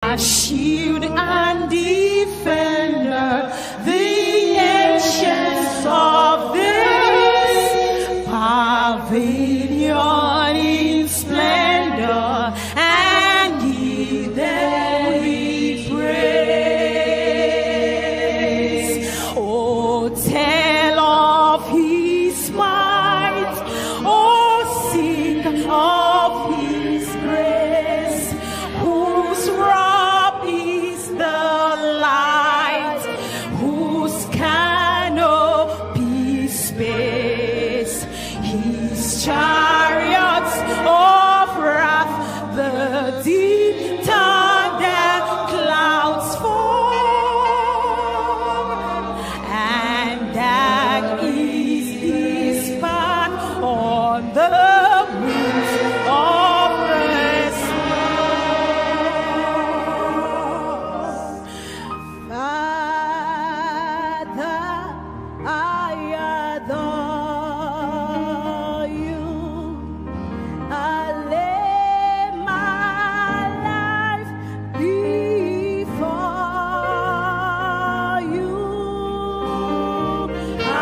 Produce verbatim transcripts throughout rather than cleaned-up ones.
my shield and defender, the ancients of this pavilion in splendor, and ye them we praise. Oh, tell of his might, oh, sing of his grace, whose robe is the light, whose canopy space, his chariots of wrath, the deep thunder clouds form, and dark is his path on the wings of the storm. Father, I adore you. I lay my life before you. I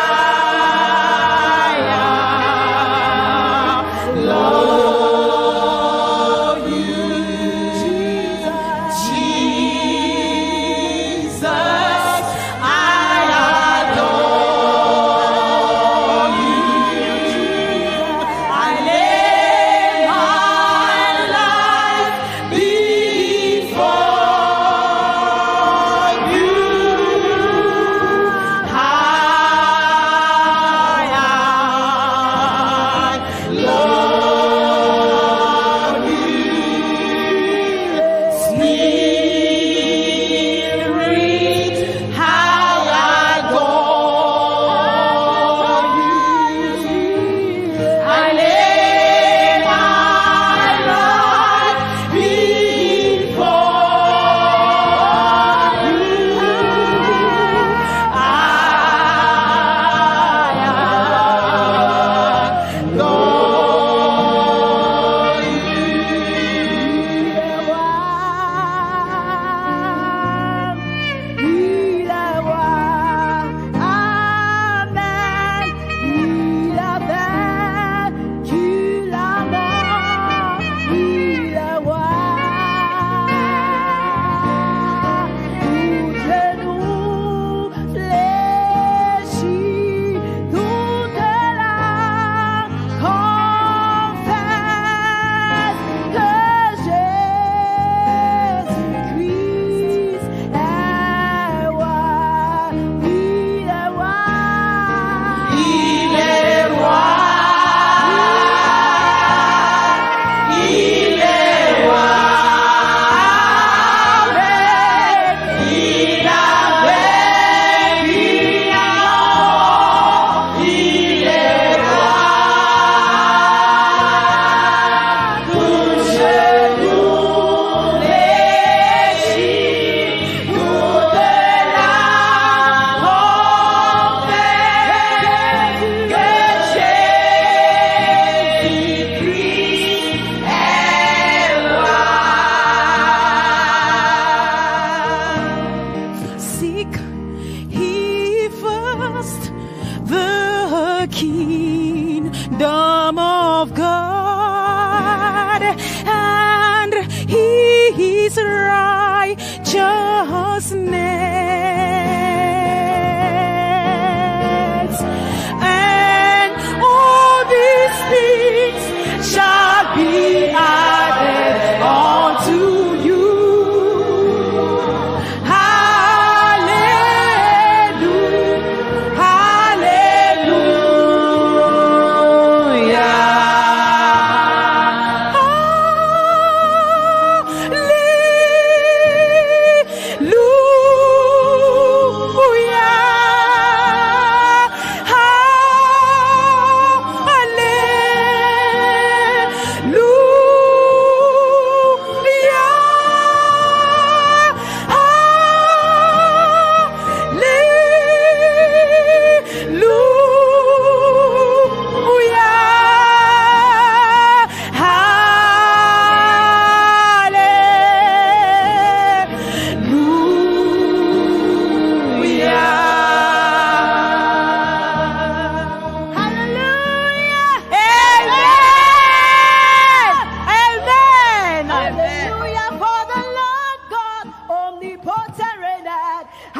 love you, Jesus. Jesus, I adore you. I lay my life before you. I love you, Spirit, how I adore you. I lay my life before you. I adore you. Il est roi, amen. Il a vaincu la mort. Il est roi, tout genou fléchit, toute langue confesse que Jésus-Christ est roi. Il est roi. Il est roi. Il est roi. Il a vaincu la mort. Il est roi. Tout genou fléchit, toute langue confesse que Jésus-Christ est roi. Seek ye first the kingdom of God and his righteousness, and all these things shall be added unto you. Hallelujah, hallelujah.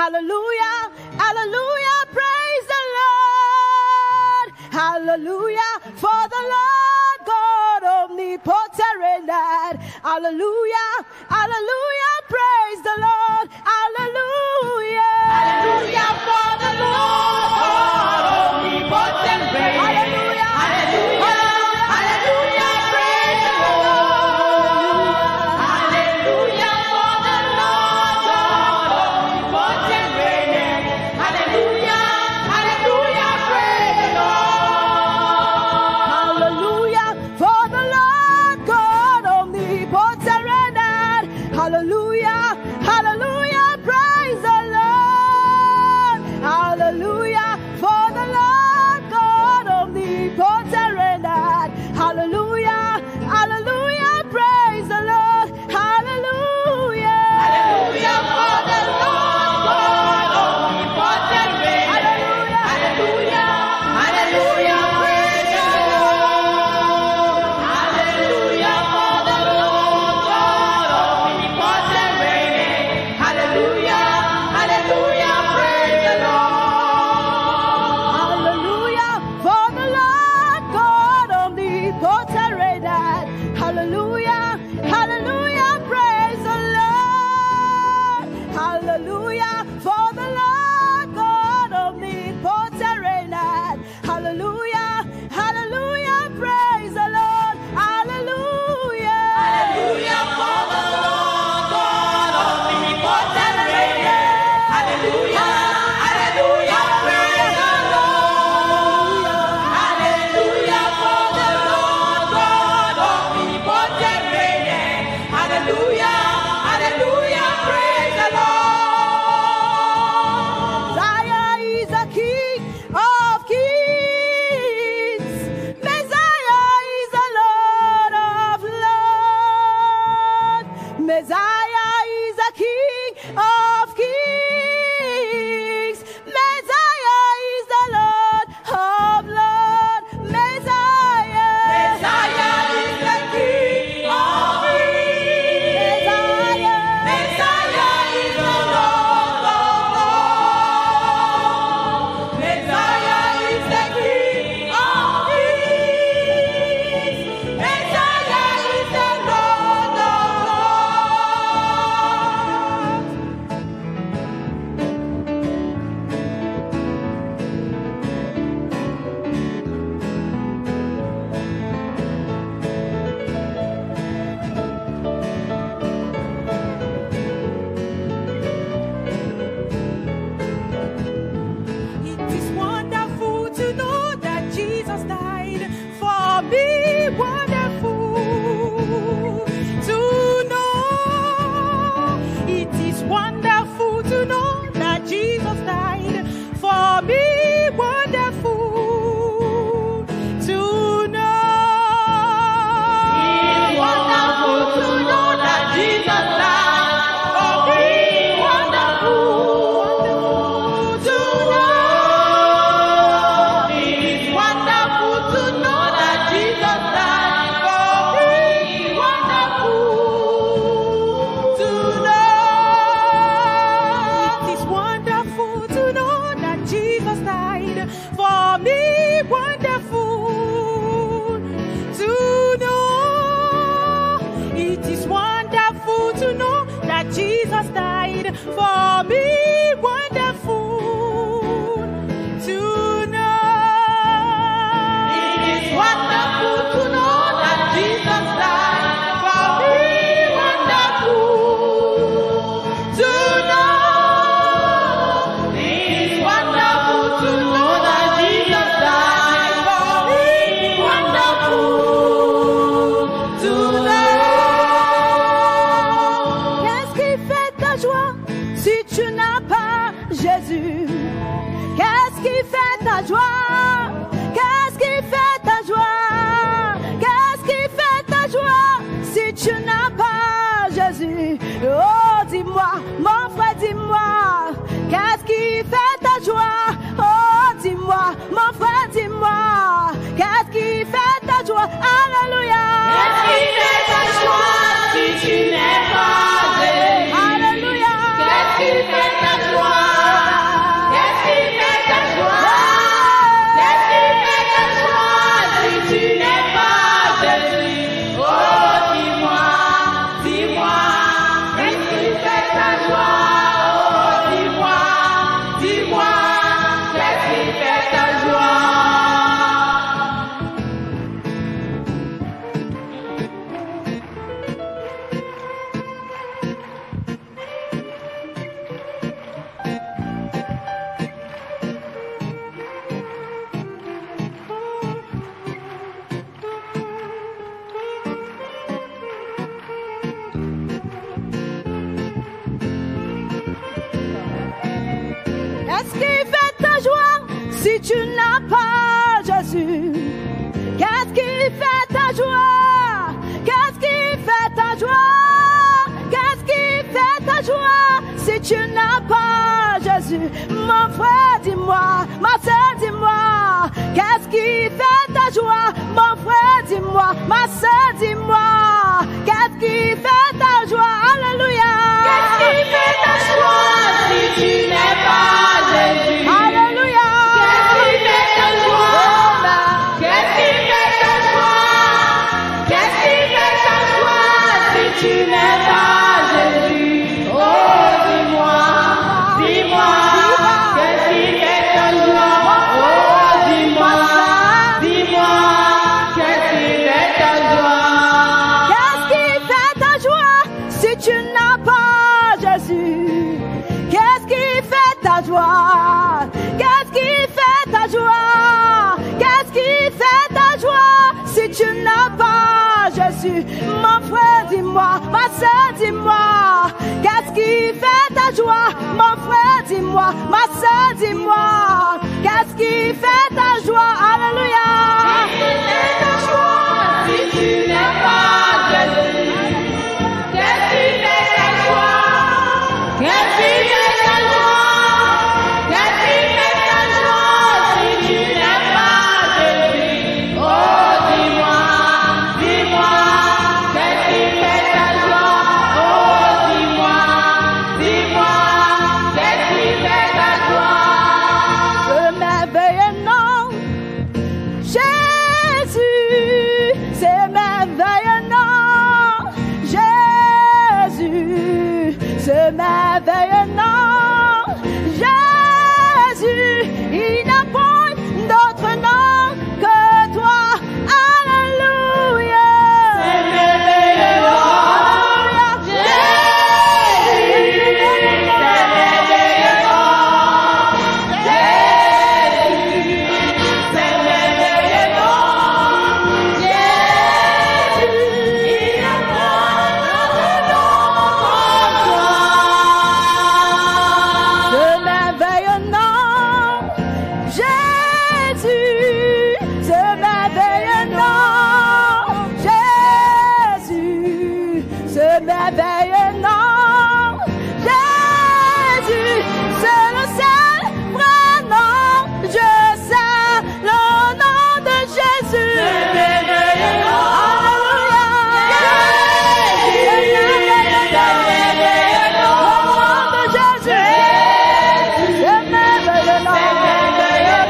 Hallelujah, hallelujah, praise the Lord. Hallelujah, for the Lord God omnipotent reigneth. Hallelujah, hallelujah, praise the Lord. Hallelujah, hallelujah, for the Lord God omnipotent reigneth. Hallelujah, hallelujah, hallelujah, praise the Lord. Hallelujah, for the Lord God omnipotent reigneth. Hallelujah, hallelujah, praise the Lord. Hallelujah, for the Lord God omnipotent reigneth. Hallelujah, hallelujah, praise the Lord. Hallelujah, for the Lord God omnipotent reigneth. Hallelujah, hallelujah, praise the Lord. Hallelujah, hallelujah, for the Lord God omnipotent reigneth. Hallelujah, hallelujah, hallelujah, praise the Lord. Hallelujah, for the Lord God omnipotent reigneth. Hallelujah, hallelujah, praise the Lord. Hallelujah, for the Lord God omnipotent reigneth. Hallelujah, hallelujah, praise the Lord. Hallelujah, for the Lord God omnipotent reigneth. Hallelujah, hallelujah, praise the Lord. Hallelujah, hallelujah, for the Lord God omnipotent reigneth. Hallelujah, hallelujah, praise the Lord. Hallelujah, for the Lord God omnipotent reigneth. Hallelujah, hallelujah, praise the Lord. Zion is the King of kings. Messiah is the Lord of lords. Messiah is the King of kings. Messiah is the Lord of lords. Messiah. Messiah is the King of kings. Messiah. Messiah is the Lord of lords. Messiah is the King of kings. Messiah is the Lord of lords. It is wonderful to know that Jesus died for me. Wonderful to know. It is wonderful to know that Jesus died for me. Wonderful to know. It's wonderful to know that Jesus died for me. Wonderful to know. It's wonderful to know that Jesus died for me. Wonderful to know. It is wonderful to know that Jesus died for me. Wonderful to know. It is wonderful to know that Jesus died for me. Wonderful to know. It is wonderful to know that Jesus died for me. Wonderful to know. It is wonderful to know that Jesus died for me. Wonderful to know. Qu'est-ce qui fait ta joie si tu n'as pas Jésus? Qu'est-ce qui fait ta joie? Qu'est-ce qui fait ta joie? Qu'est-ce qui fait ta joie si tu n'as pas Jésus? Oh, dis-moi, mon frère, dis-moi, qu'est-ce qui fait ta joie? Oh, dis-moi, mon frère, dis-moi, qu'est-ce qui fait ta joie? Alléluia. Qu'est-ce qui fait ta joie si tu n'es pas Jésus? Alléluia. Qu'est-ce qui fait ta joie? si tu n'as pas Jésus? Qu'est-ce qui fait ta joie? Qu'est-ce qui fait ta joie? Qu'est-ce qui fait ta joie si tu n'as pas Jésus? Mon frère, dis-moi, ma soeur, dis-moi, qu'est-ce qui fait ta joie? Mon frère, dis-moi, ma soeur, dis-moi, qu'est-ce qui fait ta joie? Alléluia. Qu'est-ce qui fait ta joie si tu n'es pas Jésus? Alléluia. Qu'est-ce qui fait ta joie? Qu'est-ce qui fait ta joie? Qu'est-ce qui fait ta joie si tu n'es pas Jésus? Oh, dis-moi, dis-moi, qu'est-ce qui fait ta joie? Oh, dis-moi, dis-moi, qu'est-ce qui fait ta joie? Qu'est-ce qui fait ta joie si tu n'as pas Jésus? Qu'est-ce qui fait ta joie? Qu'est-ce qui fait ta joie? Qu'est-ce qui fait ta joie si tu n'as pas Jésus? Mon frère, dis-moi, ma soeur, dis-moi, qu'est-ce qui fait ta joie? Mon frère, dis-moi, ma soeur, dis-moi, qu'est-ce qui fait ta joie? Alléluia. Qu'est-ce qui fait ta joie si tu n'es pas Jésus? Qu'est-ce qui fait ta joie? Qu'est-ce qui fait ta joie? Qu'est-ce qui fait ta joie si tu n'es pas Jésus? Oh, dis-moi, dis-moi, qu'est-ce qui fait ta joie? Oh, dis-moi, dis-moi, qu'est-ce qui fait ta joie? Je m'éveille, non, Jésus, c'est merveilleux, non, Jésus, c'est merveilleux, non, Jésus, il n'a point d'autre nom que toi, alléluia. C'est merveilleux, Alléluia. Jésus, c'est merveilleux, Jésus, c'est merveilleux, Jésus, il n'a pas d'autre nom comme toi. Ce merveilleux nom, Jésus, ce merveilleux nom, Jésus, ce merveilleux nom, Jésus, c'est le seul vrai nom, je sais le nom de Jésus. C'est merveilleux, Alléluia. Jésus, c'est merveilleux, Le nom de Jésus. C'est merveilleux nom. c'est merveilleux,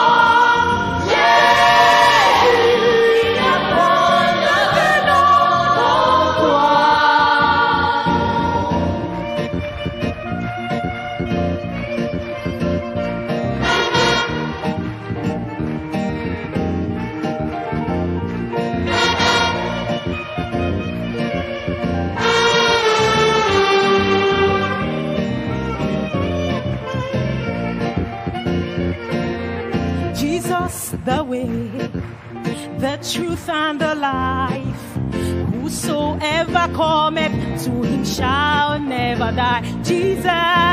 Jésus, il n'a pas d'autre nom comme toi. Jesus, the way, the truth, and the life. Whosoever cometh to him shall never die. Jesus,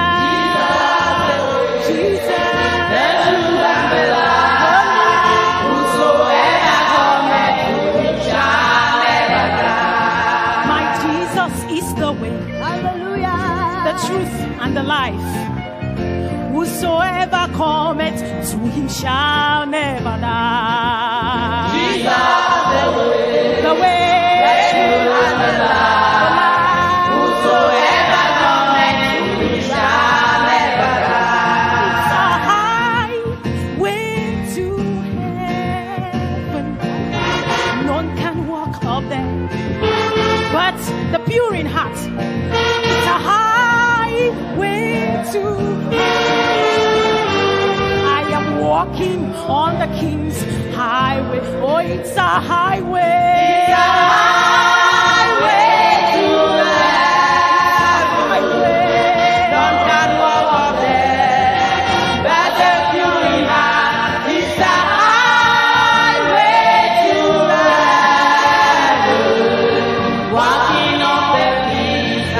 Jesus, The truth and the life. Whosoever cometh to him shall never die. my Jesus is the way, Hallelujah. the truth, and the life. Whosoever cometh to him shall never die. Jesus, the way, The way, the truth and the life. Whosoever cometh to him shall never die. it's a highway to heaven. None can walk up there, but the pure in heart. It's a highway to heaven. I am walking on the King's highway. Oh, it's a highway. It's a highway to heaven. Highway. None can walk up there, but the pure in heart. It's a highway to heaven. Walking on the King's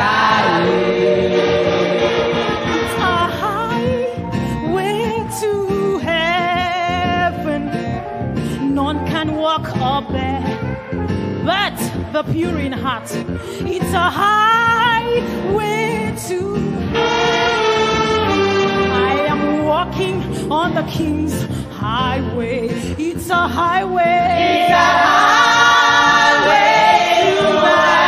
highway. It's a highway to heaven. the pure in heart. It's a highway to heaven. I am walking on the King's highway. It's a highway. It's a highway to heaven.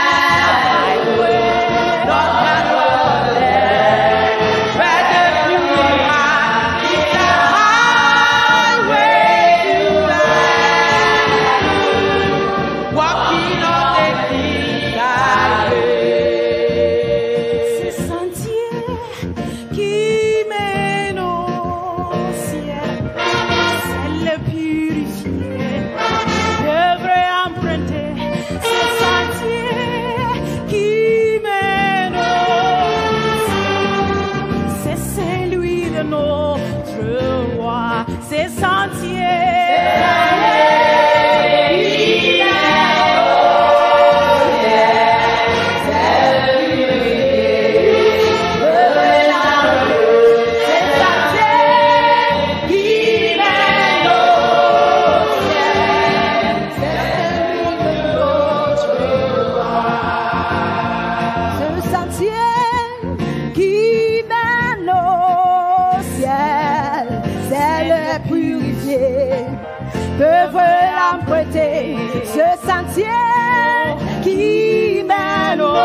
Ce sentier qui mène au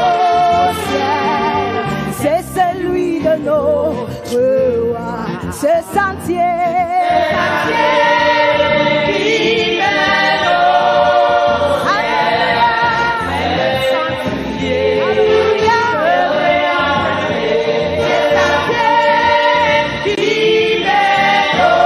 ciel, c'est celui de notre roi. Ce sentier, ce sentier qui mène au ciel, c'est le sentier. Alléluia. Ce sentier qui mène au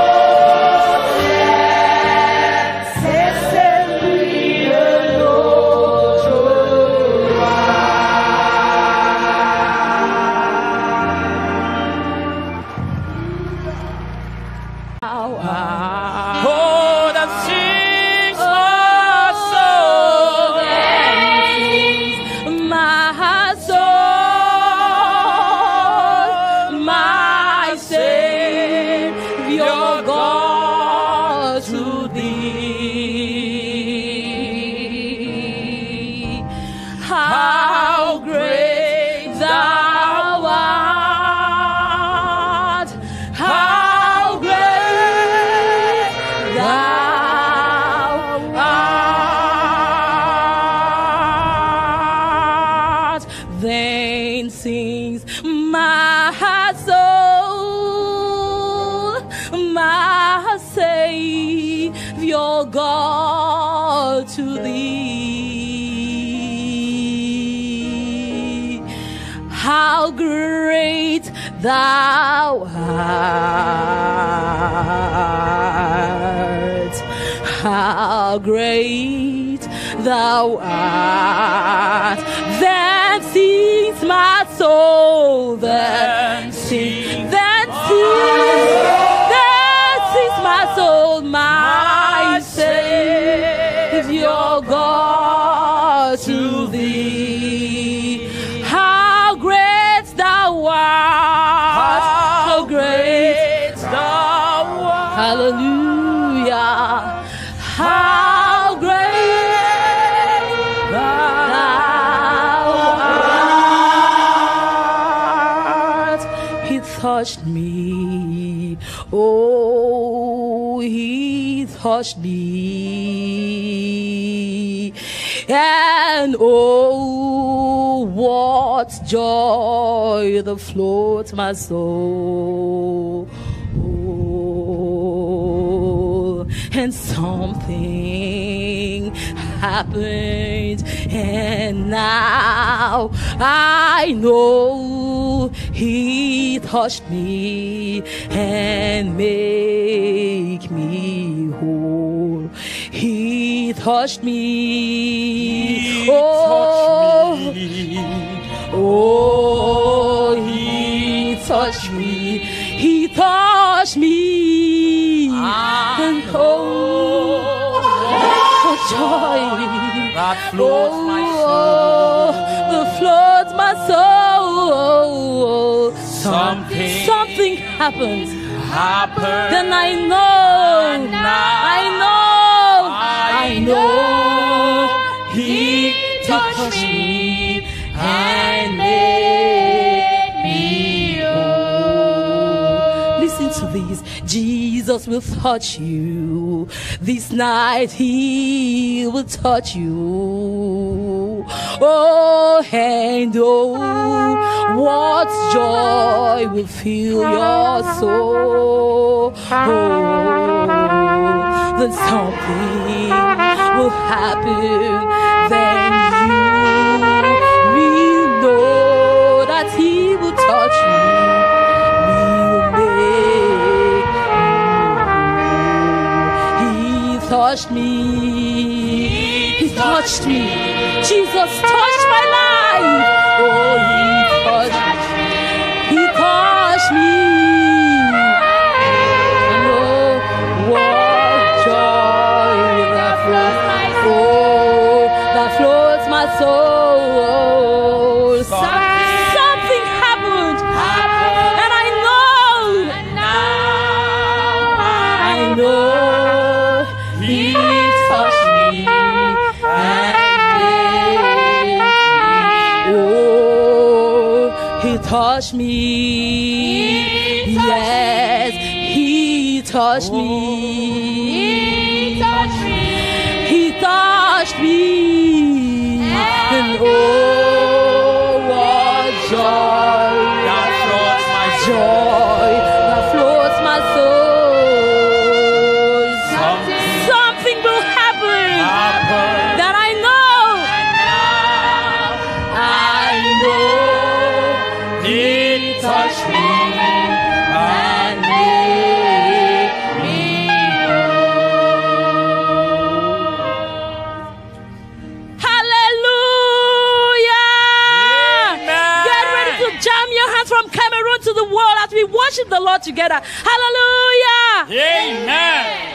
Thou art, how great thou art. Then sings my soul, then sings, then sings, then sings my soul, my Savior God, to thee. How great thou art. Hallelujah. How great thou art. He touched me. Oh, he touched me. And oh, what joy that floats my soul. And something happened, and now I know he touched me and make me whole. He touched me. He oh, touched me. Oh, he touched me. He touched me. And oh, what joy that floats oh, my soul. That floats my soul. Something, something happens. Happened. Then I know, And now I know, I I know, He touch me and make me whole. Listen to this. Jesus will touch you. This night he will touch you. Oh, and oh, what joy will fill your soul. Oh, then something will happen. Then you will know that he will touch you. Touched me, he touched me. Jesus touched my life. Oh, he touched me. He touched me. And oh, what joy that flows my soul, that flows my soul. Something, something happened, and I know, I know. He touched me and made me. Oh, he touched me. Yes, he touched me. He touched me. He touched me. And oh, what joy that floats my joy, that floats my soul. That I know, I know, he touched me and made me whole. Hallelujah! Amen. Get ready to jam your hands from Cameroon to the world as we worship the Lord together. Hallelujah! Amen.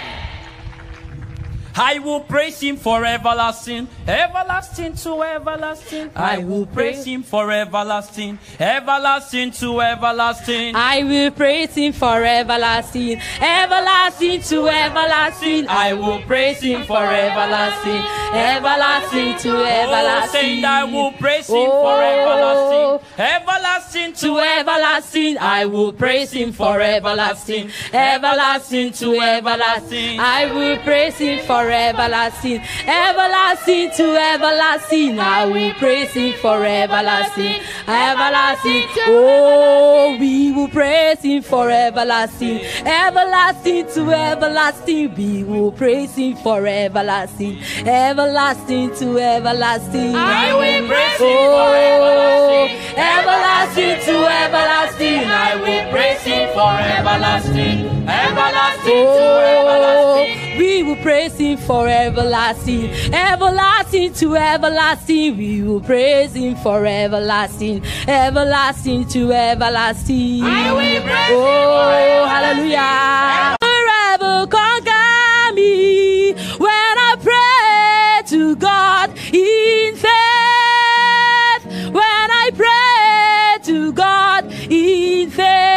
I will praise him for everlasting, everlasting to everlasting. I will praise him for everlasting, everlasting to everlasting. I will praise him for everlasting, everlasting to everlasting. I will praise him for everlasting, everlasting to everlasting. Oh, saying I will praise him for everlasting, everlasting to everlasting. I will praise him for everlasting, everlasting to everlasting. I will praise him for everlasting, everlasting to everlasting. I will praise him for everlasting, everlasting. Oh, we will praise him for everlasting, everlasting to everlasting. We will praise him for everlasting, everlasting to everlasting. I will praise him for everlasting, everlasting to everlasting. I will praise him for everlasting, everlasting to everlasting. We will praise him for everlasting, everlasting to everlasting. We will praise him for everlasting, everlasting to everlasting. I will praise oh, him for everlasting. Hallelujah. Forever conquer me when I pray to God in faith. When I pray to God in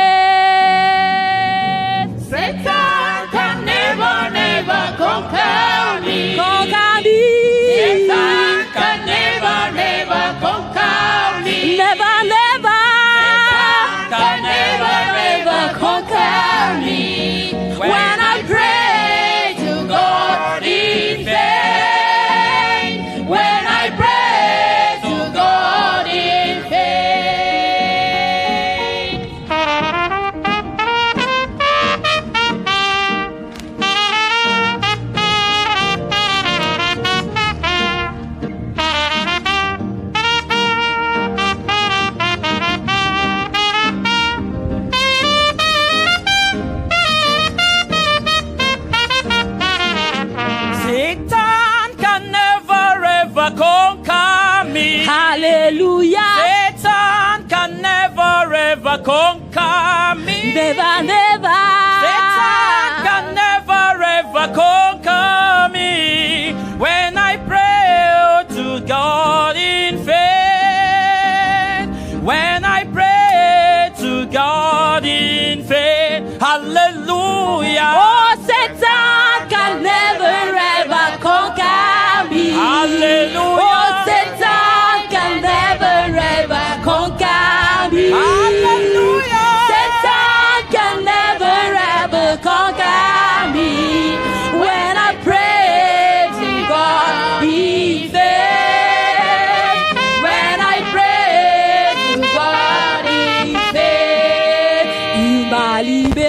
faith. Satan can never, never conquer me. Conquer me. Satan can never, never conquer me. Never, never. Satan can never, never conquer me. When I pray to God in faith. When I pray to God in faith. Satan can never ever conquer me. Hallelujah. Satan can never ever conquer me. Never, never. Satan can never ever conquer me. When I pray to God in faith. When I pray to God in faith. Hallelujah. Oh, Satan can never ever conquer me. Hallelujah. Oh, Satan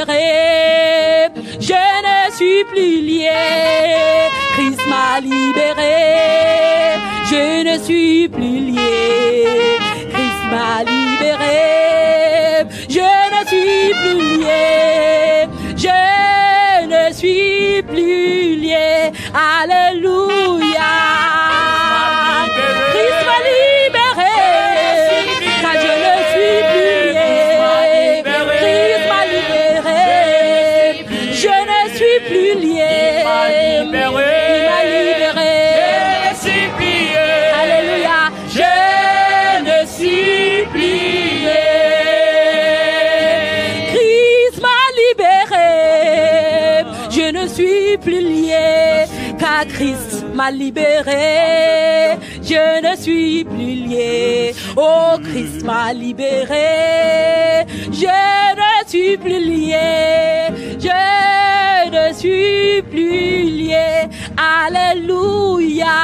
libéré. Je ne suis plus lié. Christ m'a libéré. Je ne suis plus lié. Christ m'a libéré. Je ne suis plus lié. Je ne suis plus lié. Alléluia. Christ m'a libéré. Car je ne suis plus lié. Christ m'a libéré. Je ne suis plus lié. Il m'a libéré. Alléluia. Je ne suis plus lié. Christ m'a libéré. Je ne suis plus lié. Car Christ m'a libéré. Je ne suis plus lié. Oh, Christ m'a libéré. Je ne suis plus lié. Je ne suis plus lié. Alléluia.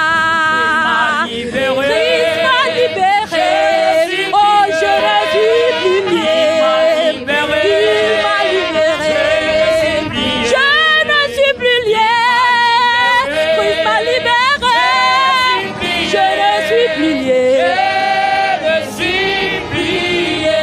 Christ m'a libéré. Oh, je ne suis plus lié. Il m'a libéré. Je ne suis plus lié. Christ m'a libéré. Je ne suis plus lié. Je ne suis plus lié.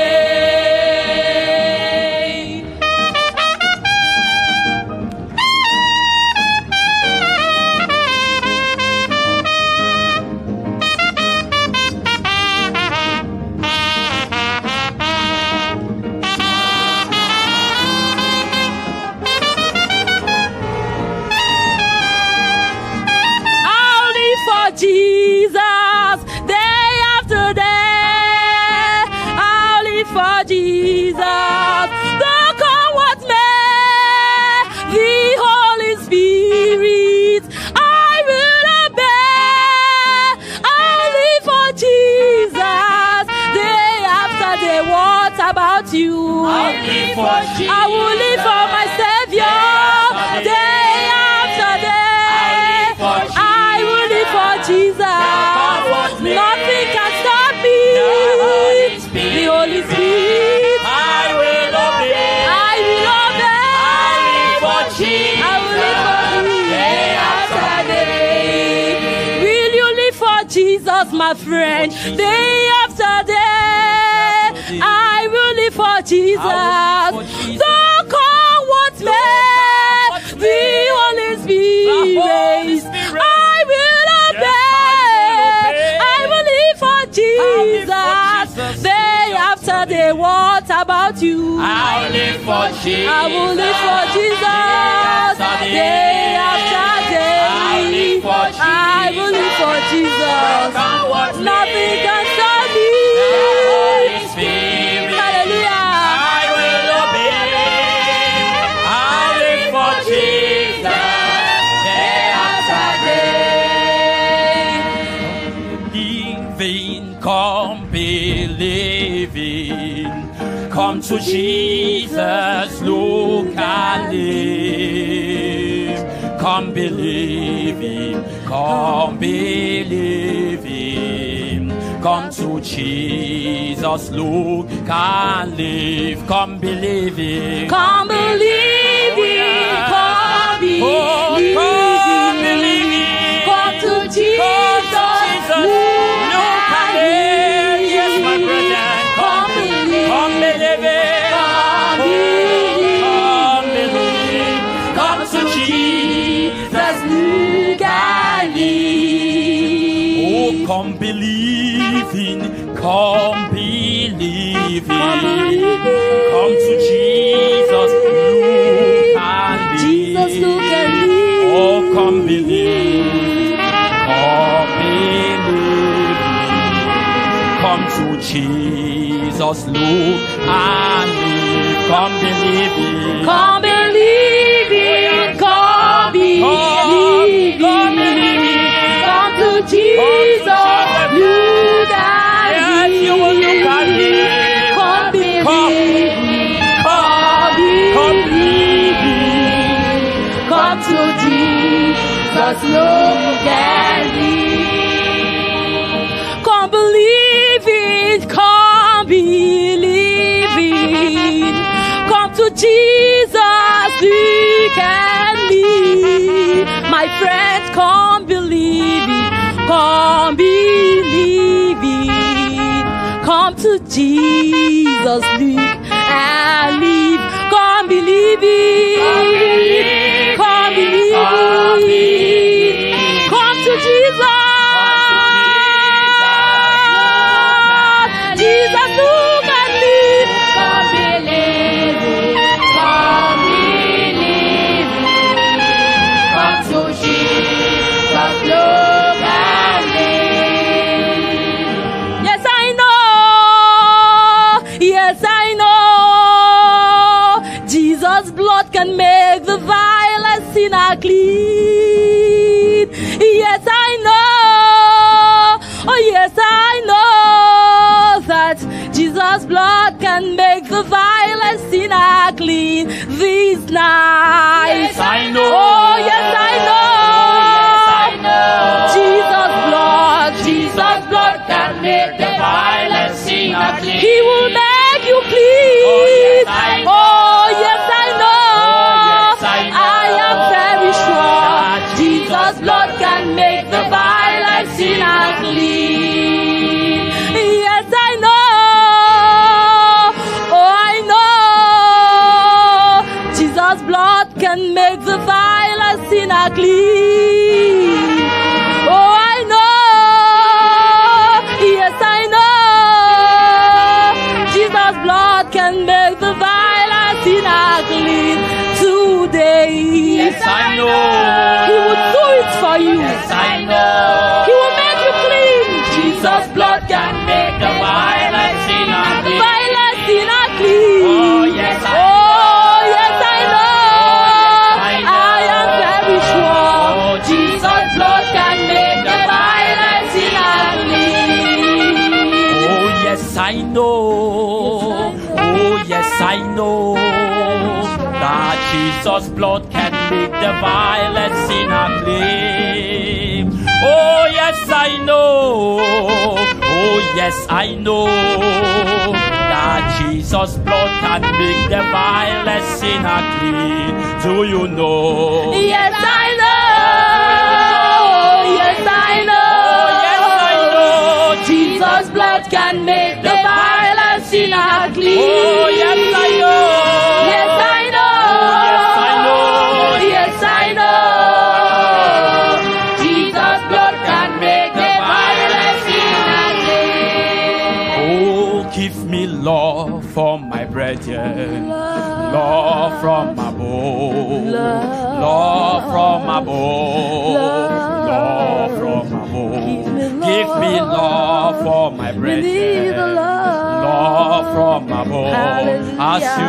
I'll live for Jesus day after day. I'll live for Jesus. Don't come what may. The Holy Spirit I will obey. I'll live for Jesus day after day. What about you? I'll live for Jesus. I will live for my Savior day after day. I will live for Jesus. Nothing can stop me. The Holy Spirit. I will obey. I will obey. I live for Jesus. I will live for you day after day. Will you live for Jesus, my friend? Day after day. I will live for Jesus. Don't come what may. The Holy Spirit. I will obey. I will live for Jesus. Day after day. What about you? I'll live for Jesus. I will live for Jesus day after day. I'll live for Jesus. I will live for Jesus. Come what may. Nothing can stop me. Holy Spirit. Hallelujah. I will obey. I'll live for Jesus. Day after day. Believing, come believing. Come to Jesus, look and live. Come believing, come believing. Come to Jesus, look and live. Come believing. Come believing, come believing. Oh, come believing. Come to Jesus, look and live. Yes, my brother. Come believe. Come believing. Come believe. Come believing. Come to Jesus, look and live. Oh, come believing. Come believing. Come to Jesus, look and live. Jesus, look and live. Oh, come believe, come believe. Come to Jesus, look and live. Come believe. Come believing, come believing. Come believing. Come to Jesus, look and Yes, live. you will look and live. Come believing, Come, come believing. come to Jesus, look and live. Come believing, come believing. Come to Jesus. my friends, come believe it. Come believe it. Come to Jesus, live and live. Come believe it. Come believe it. Come to Jesus. Jesus, look and live. Come believe it. Come believe it. Come to Jesus, look and live. Yes, I know. Yes, I know. Jesus' blood can make the vilest sinner clean. Yes, I know. Oh, yes, I know that Jesus' blood can make the vilest sinner clean this night. Yes, I know. Oh, yes, I know. Jesus' blood, Jesus' blood can make the vilest sinner clean. He will make you clean. Oh, yes, I know. I am very sure Jesus' blood can make the vilest sinner clean. Yes, I know. Oh, I know. Jesus' blood can make the vilest sinner clean. Oh, I know. Yes, I know. Jesus' blood can make the vilest sinner clean today. Yes, I know. He will do it for you. Yes, I know. He will make you clean. Jesus' blood can make the vilest sinner clean. Vilest sinner clean. Oh, yes, I know. Oh, yes, I know. Oh, yes, I know. I am very sure. Oh, Jesus' blood can make the vilest sinner clean. Oh, yes, I know. Oh, yes, I know. That Jesus' blood can make the vilest sinner clean. Oh, yes, I know. Oh, yes, I know. That Jesus' blood can make the vilest sinner clean. Do you know? Yes, I know. Yes, I know. Oh, yes, I know. Jesus' blood can make the vilest sinner clean. Oh, yes, I know. Yes, I know. Yes, I know. Yes, I know. Jesus' blood can make the vilest sinner clean. Oh, give me love for my brethren. Love from above. Love from above. Love from above. Give me love for my brethren. Love from above. As you,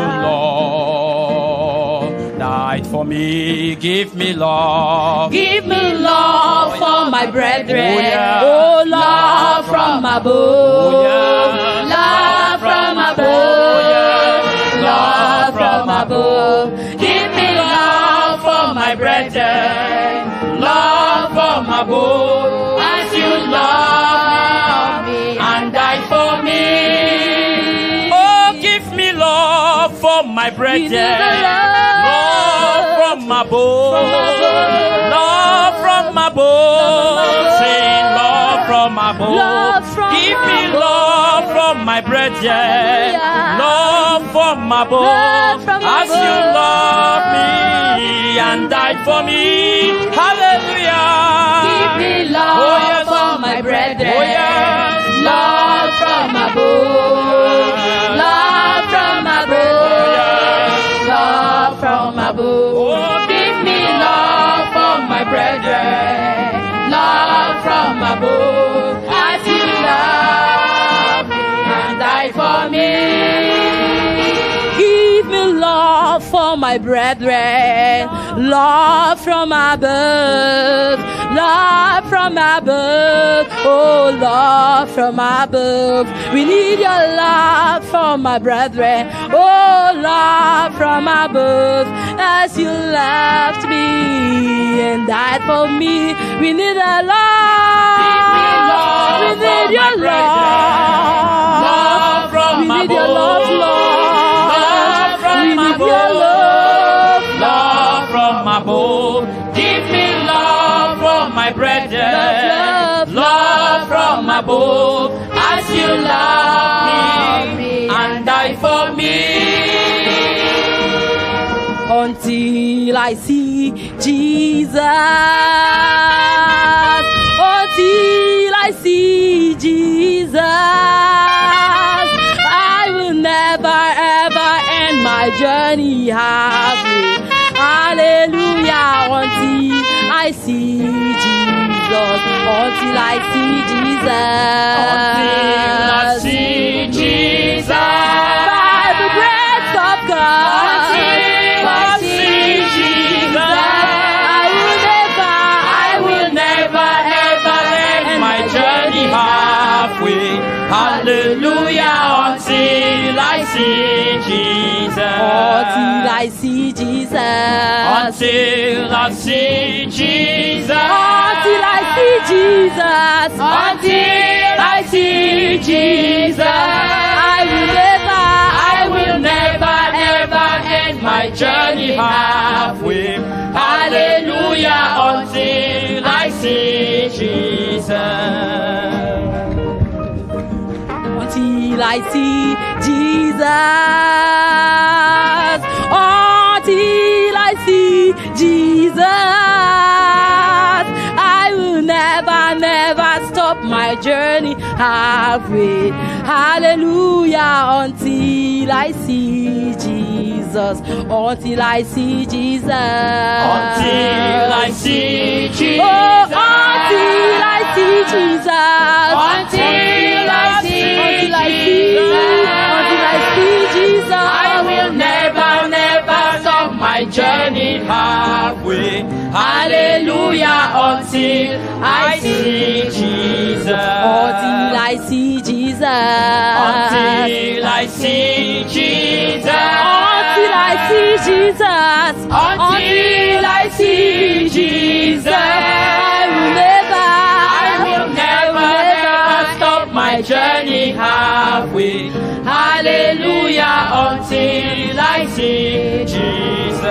Lord, died for me. Give me love. Give me love for my brethren. Oh, yeah. Oh, love from above. Oh, yeah. Love from above. Oh, yeah. Love from above. Give me love for my brethren. Love from above. As you love me and died for me. Oh, give me love for my brethren. Love from above. Love from above. Say love from above. Give me love from my brethren. Love from above. As you love me and died for me. Hallelujah. Give me love Oh, yes. for my brethren. Oh, yes. Love from above. Love from above. Love from above. Oh, Give me love for my brethren. Love from above. As you love me and died for me. Give me love for my brethren. Love from above. Love from above. Oh, love from above. We need your love for my brethren. Oh, love from above. As you loved me and died for me. We need a love. We need your love. Love from We need your above. love, Lord. Love from We need above. your love. Love from above. Give me love above, as you love me and die for me. Until I see Jesus, until I see Jesus, I will never ever end my journey halfway. Hallelujah, until I see Jesus, until I see Jesus, Until I see Jesus, by the grace of God. until I see Jesus, I will never, I will never ever end my journey halfway. Hallelujah, until I see Jesus. until I see Jesus, Until I see Jesus. until I see Jesus, Until I see Jesus. I will never, I will never ever end my journey halfway. Hallelujah, until I see Jesus. until I see Jesus, until I see Jesus, I will never, never stop my journey halfway. Hallelujah, until I see Jesus, until I see Jesus, Until I see Jesus. oh, until I see Jesus, Until I see until I see, Jesus. until I see Jesus, I will never, never stop my journey halfway. Hallelujah, until I see Jesus. until I see Jesus, Until I see Jesus. until I see Jesus, Until I see Jesus. I will never, I will never, never stop my journey halfway. Hallelujah, until I see Jesus.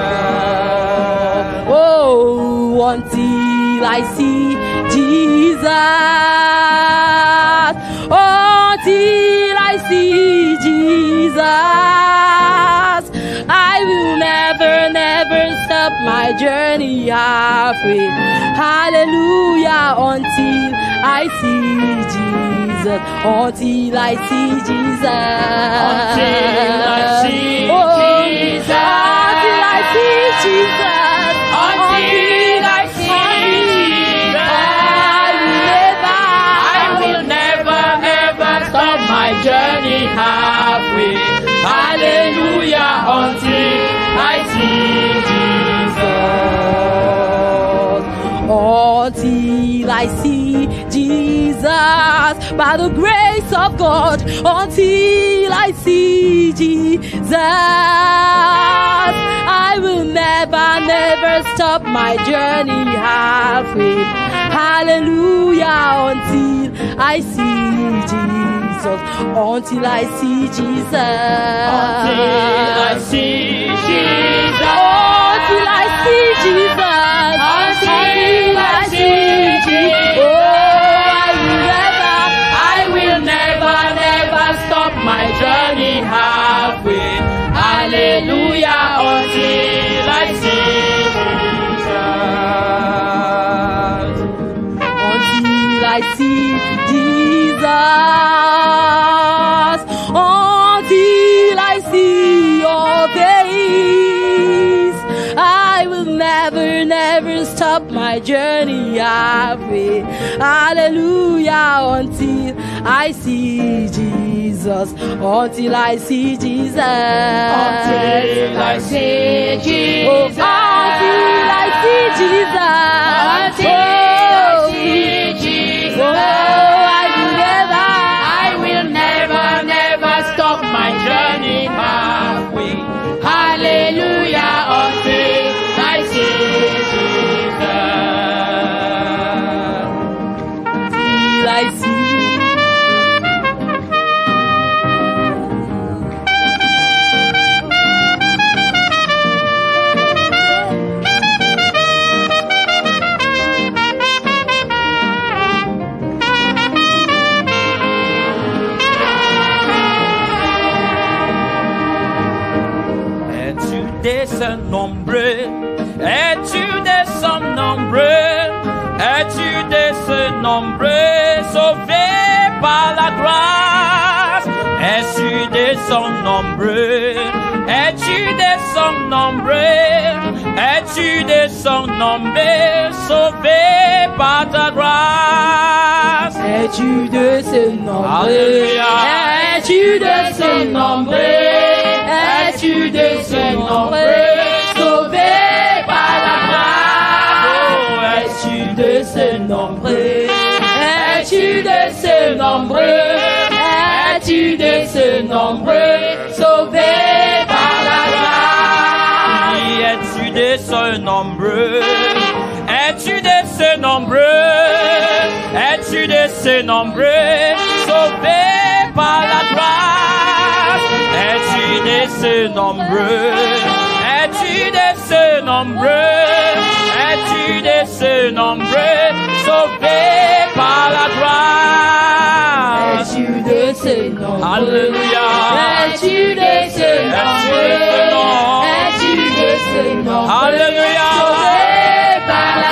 oh, until I see Jesus, until I see Jesus, I will never, never stop my journey halfway. Hallelujah, until I see Jesus, until I see Jesus, Until I see oh, Jesus. until I see Jesus, Until I see Jesus. I will never, ever stop my journey halfway. Hallelujah, until I see Jesus. Until I see Jesus, by the grace of God, until I see Jesus, I will never, never stop my journey halfway. Hallelujah, until I see Jesus, until I see Jesus, Until I see Jesus. until I see Jesus, Until I see Jesus. oh, I will never, I will never, never stop my journey halfway. Hallelujah, until I see Jesus. until I see Jesus, until I see your face, I will never, never stop my journey halfway. Hallelujah, until I see Jesus, until I see Jesus, Until I see Jesus. oh, until I see Jesus, Until I see oh, Jesus. oh, I will never, I will never, never stop my journey halfway. Hallelujah, until I see Jesus. till I see. descends nombreux? Es-tu descends nombreux? Es-tu descends nombreux? Sauvé par la grâce. Es-tu descends nombreux? Es-tu descends nombreux? Es-tu descends nombreux? Sauvé par ta grâce. Es-tu de ce nombreux? Alléluia. Es-tu de ce nombreux? Es-tu de ce nombreux? Sauvé par la grâce. Es-tu de ce nombreux? Es-tu de ce nombreux? Es-tu de ce nombreux? Sauvé par la grâce. Oui, es-tu de ce nombreux? Es-tu de ce nombreux? Es-tu de ce nombreux? Sauvé par la grâce. Es-tu de ce nombreux? Es-tu de ce nombreux? Es-tu de ce nombreux? Sauvé par la grâce. Es-tu de ce nombreux? Alléluia. Es-tu de ce nombreux? Es-tu de ce nombreux? Alléluia. Sauvé par la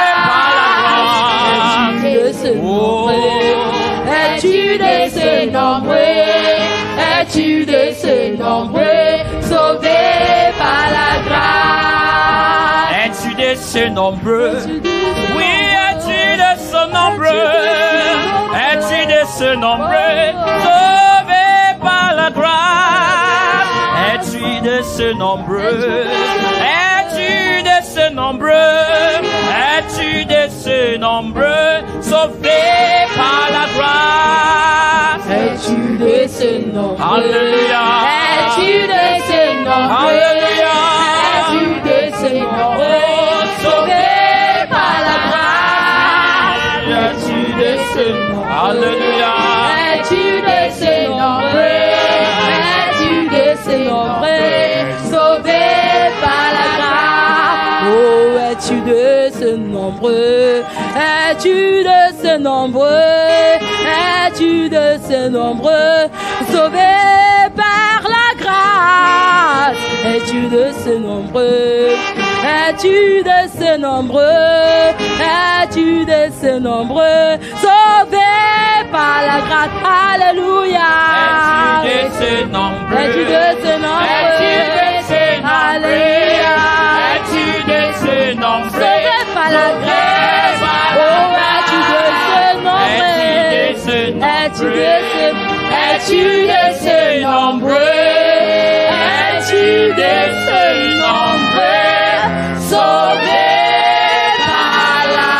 grâce. Es-tu de ce nombreux? Es-tu de ce nombreux? Es-tu de ce nombreux? Sauvé par la grâce. Es-tu de ce nombreux? Oui, es-tu de ce nombreux? Es-tu de ce nombreux? Sauvé par la grâce. Es-tu de ce nombreux? Es-tu de ce nombreux? Es-tu de ce nombreux? Sauvé par la grâce. Es-tu de ce nombreux? Alléluia. Es-tu de ce nombreux? Alléluia. Es-tu de ce nombreux? Sauvé par la grâce. Es-tu de ce nombreux? Alléluia. Es-tu de ce nombreux? Es-tu de ce nombreux? Sauvé par la grâce. Oh, es-tu de ce nombreux? Es-tu de ce nombreux? Es-tu de ce nombreux? Sauvé par la grâce. Es-tu de ce nombreux? Es-tu de ce nombreux? Es-tu de ce nombreux? Sauvé par la grâce. Alléluia. Es-tu de ce nombreux? Es-tu de ce nombreux? Es-tu de ce nombreux? Alléluia. Es-tu de ce nombreux? Sauvé par la grâce. Oh, es-tu de ce nombreux? Es-tu de ce Es-tu de ce nombreux? Es-tu de ce nombreux? Sauvé par la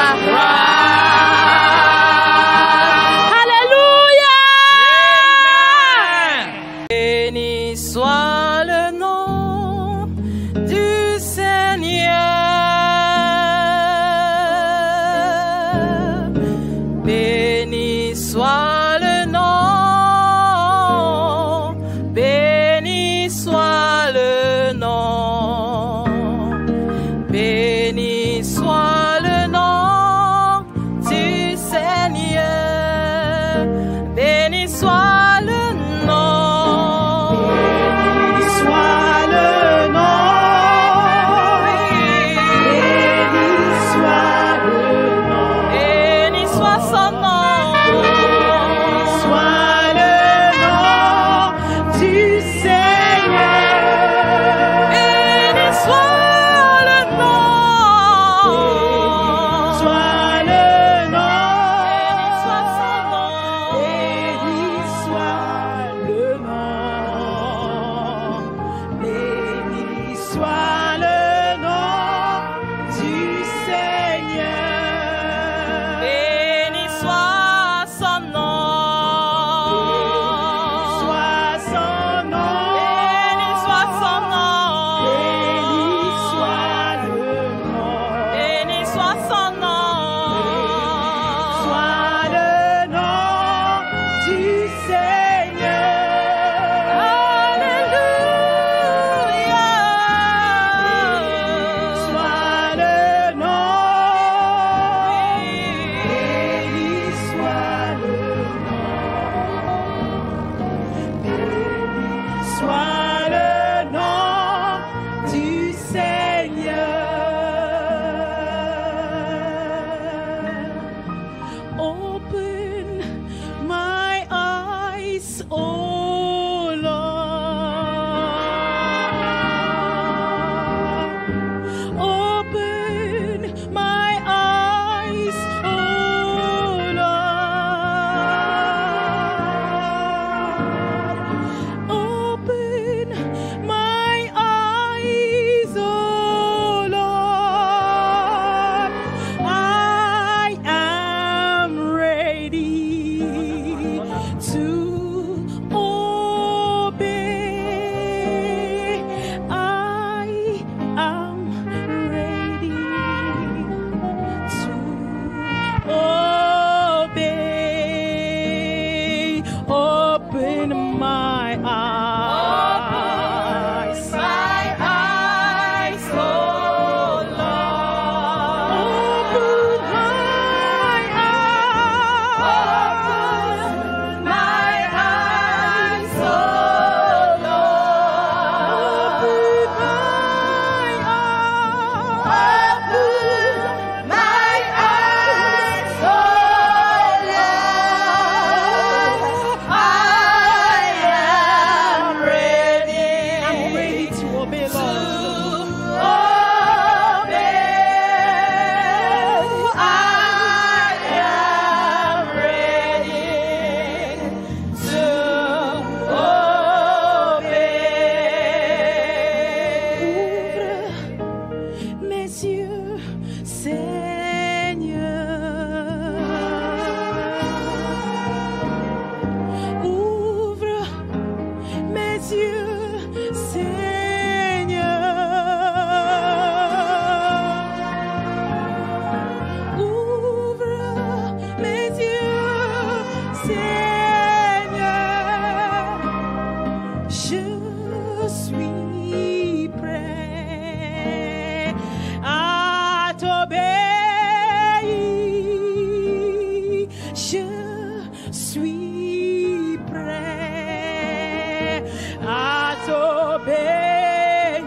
grâce. Alléluia. Béni soit le nom du Seigneur. Béni soit le nom, béni soit le nom, béni soit le nom du Seigneur, béni soit le nom, béni soit le nom, béni soit le nom, béni soit son nom. Soit le nom du Seigneur. Béni soit le nom. Soit le nom. Béni soit son nom. Béni soit le nom. Béni soit le nom du Seigneur. Béni soit son nom. Soit son nom. Béni suis prêt à t'obéir. Je suis prêt à t'obéir.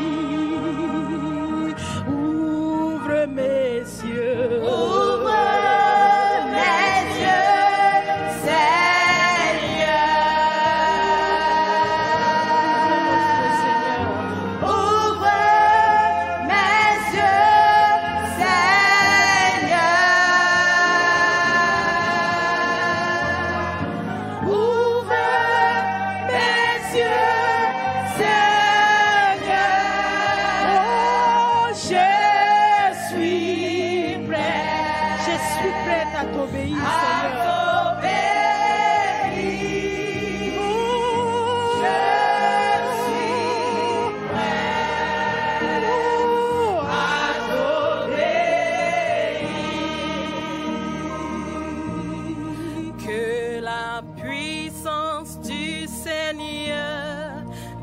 Ouvre mes yeux. Ouvre mes yeux, Seigneur. Ouvre mes yeux, Seigneur. Ouvre mes yeux, Seigneur. Oh, je suis prêt. Je suis prête à t'obéir, Seigneur. Que la puissance du Seigneur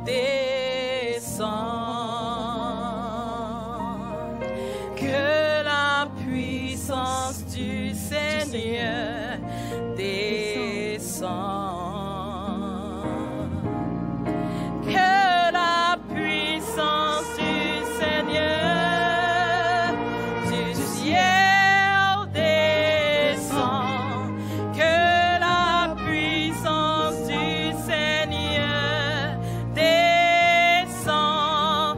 descende. Que la puissance du Seigneur descende. Que la puissance du Seigneur du ciel descend. Que la puissance du Seigneur descend,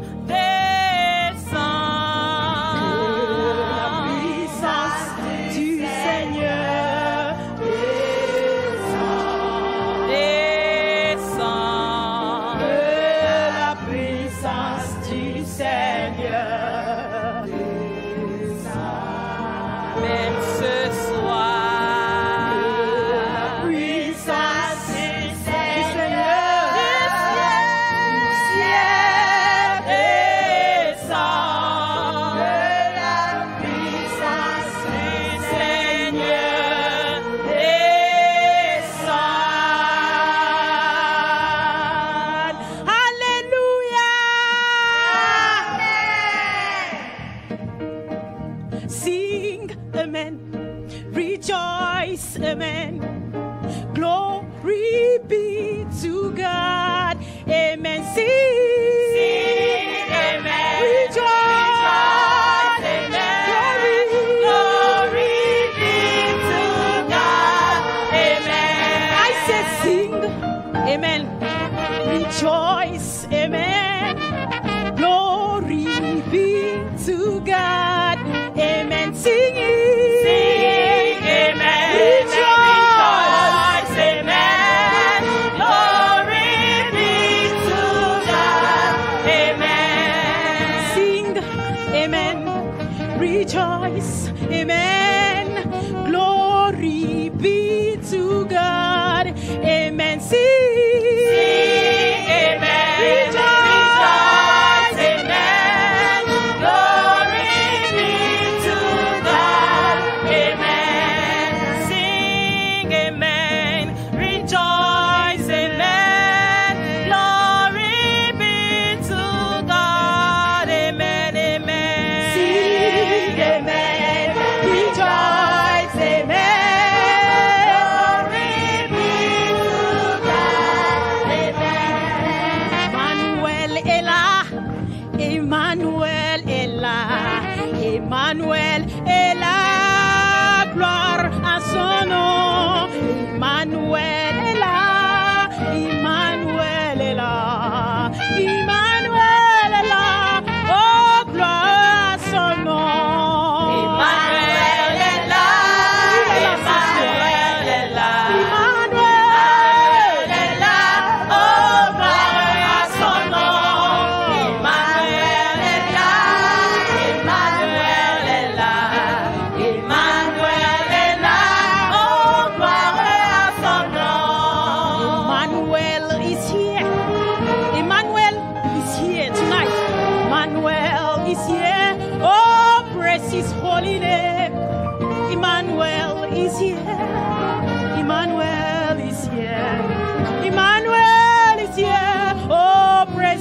descend. Puissance du Seigneur descend. Que la puissance du Seigneur Même ce soir, la puissance du Seigneur du ciel descend. Que la puissance du Seigneur descend. Alléluia. Sing, amen. Rejoice, amen. Glory be to God, amen. Sing, Sing, amen. Rejoice, amen. Glory, Glory be to God, amen. I said sing, amen. Rejoice, amen. Glory be to God, amen. Sing it. Sing, amen. Rejoice. Rejoice, amen. Glory be to God, amen. Sing, amen. Rejoice, amen. Glory be to God, amen. Sing, Sing, amen. Rejoice. amen. Glory be to God, amen. Sing, amen. Rejoice, amen. Glory be to God, amen, amen. Sing, amen. Rejoice, amen. Glory be to God, amen. Emmanuel est là, Emmanuel est là, Emmanuel est là, gloire à son nom. Emmanuel est là, Emmanuel est là, Emmanuel est là, oh gloire à son nom. Emmanuel est là, Emmanuel est là. Emmanuel est là, oh gloire à son nom. Emmanuel est là, Emmanuel est là, Emmanuel est là, oh gloire à son nom. Emmanuel is here. Emmanuel is here tonight. Emmanuel is here. Oh, praise his holy name. Emmanuel is here. Emmanuel is here. Emmanuel is here. Oh, praise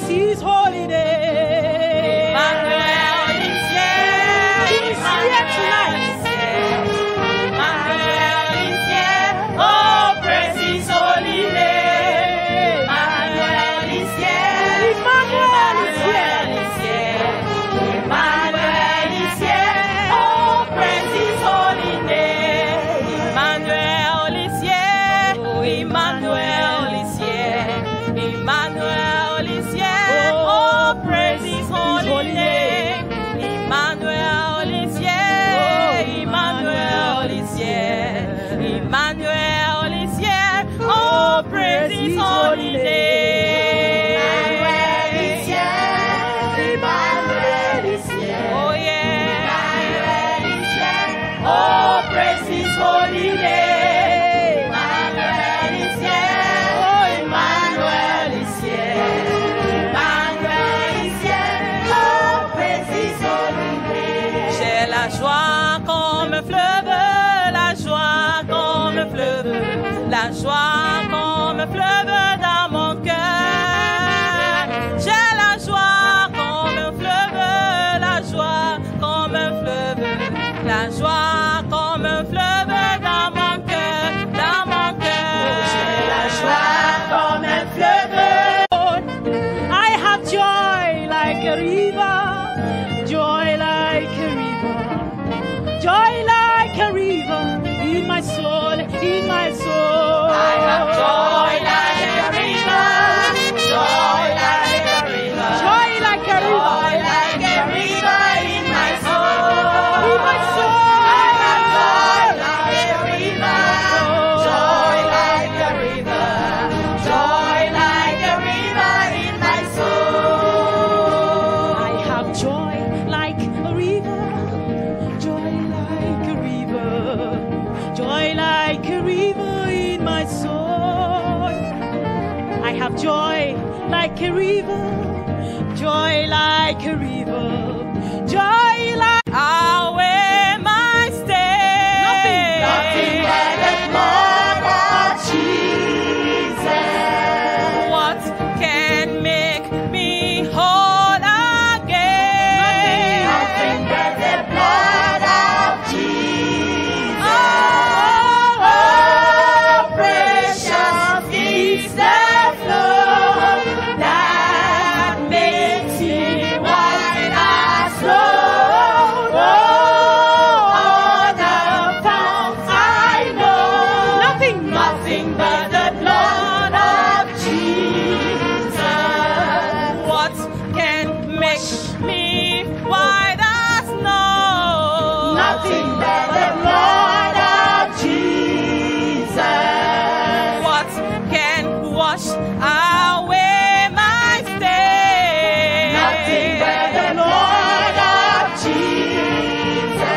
like a river, joy like a river, joy like Away my stay. nothing, Nothing but the blood of Jesus. What can make me whole again? Nothing but the blood of Jesus. Oh, Oh, precious is the flow that makes me white as snow. Oh, all the founts I know. nothing, Nothing but the blood of Jesus. what can make me white as snow? Nothing but the blood of Jesus. What can wash away my stain? Nothing but the blood of Jesus.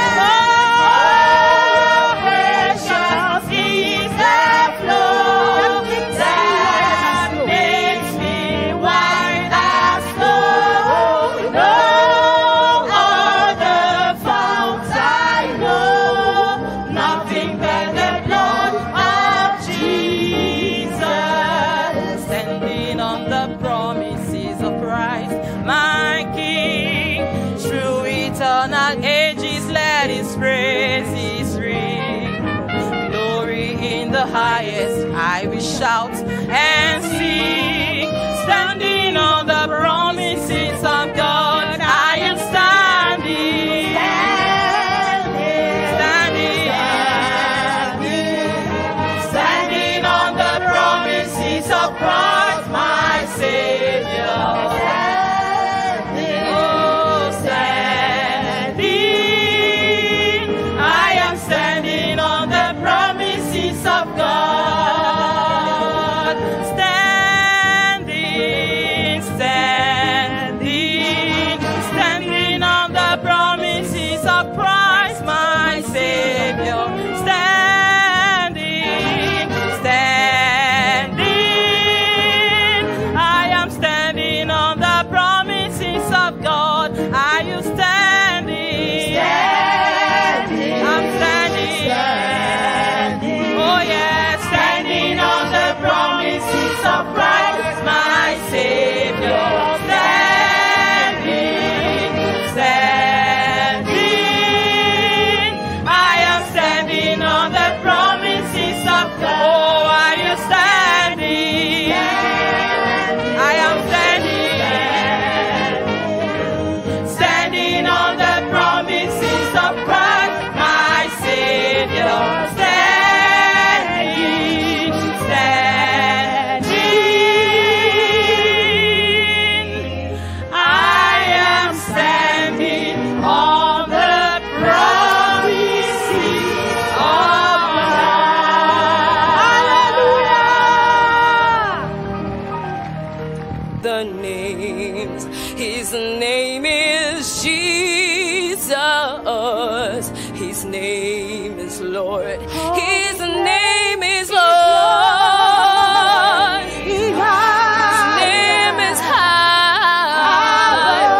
Oh, precious is the flow that makes me white as snow. No other founts I know. Nothing but the blood of Jesus. Standing on the promises of Christ, my King, through eternal ages, let His praises ring. Glory in the highest, I will shout and sing. Standing on the promises of God, I am standing. Standing. Standing on the promises of Christ, my Savior. Oh, standing. I am standing on the promises of God. Standing, standing, standing on the promises of Christ, my Savior. Standing, standing, I am standing on the promises of God. Are you standing? I'm standing. Oh yeah, standing on the promises of Christ, my Savior. Standing, standing, I am standing on the promises of God. Oh, are you standing? I am standing, standing on the promises of Christ, my Savior. Standing, standing, I am standing on the promises of God. The names, His name is Jesus. His name is Lord. His name is Lord. His name is high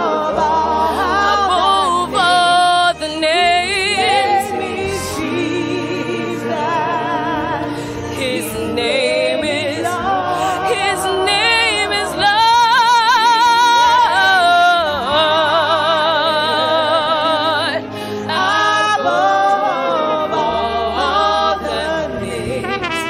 above all the names. His name is His name is Lord. Above all the names.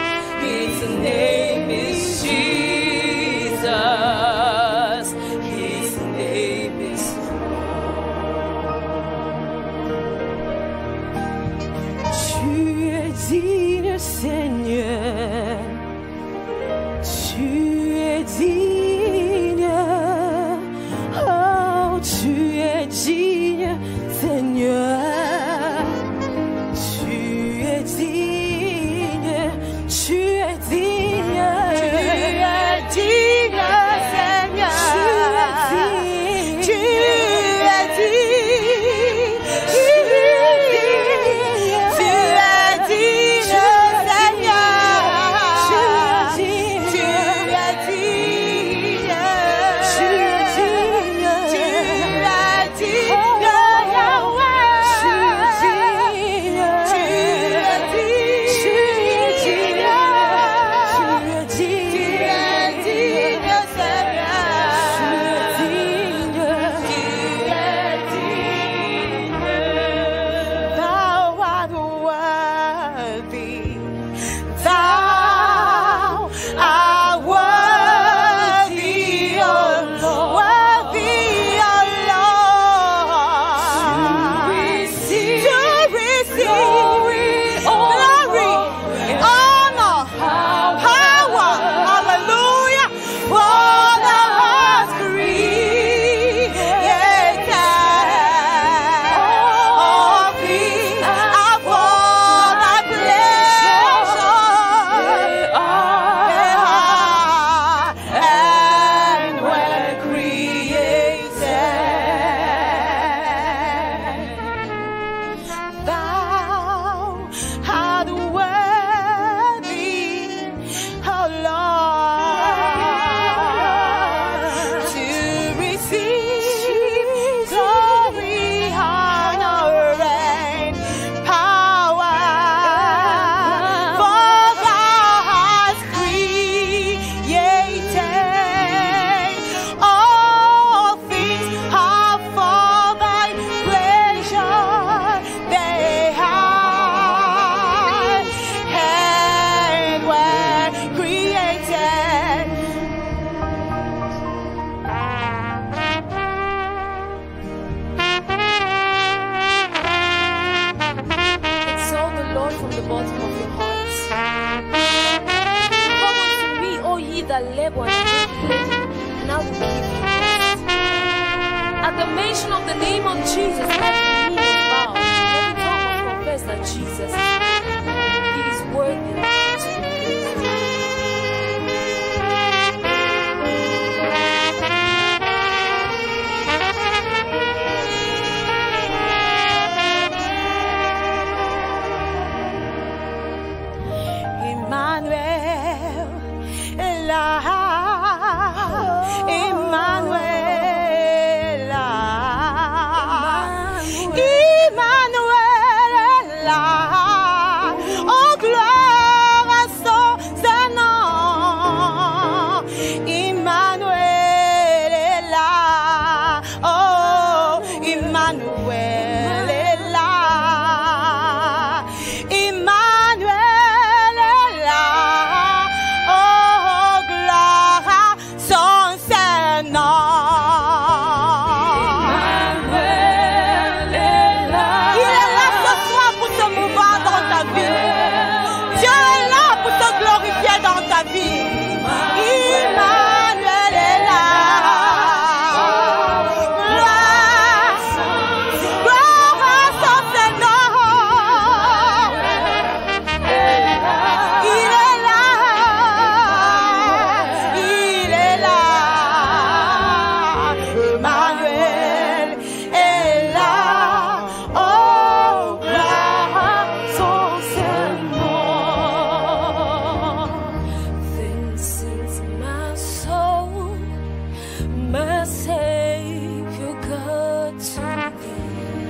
my Savior God to thee.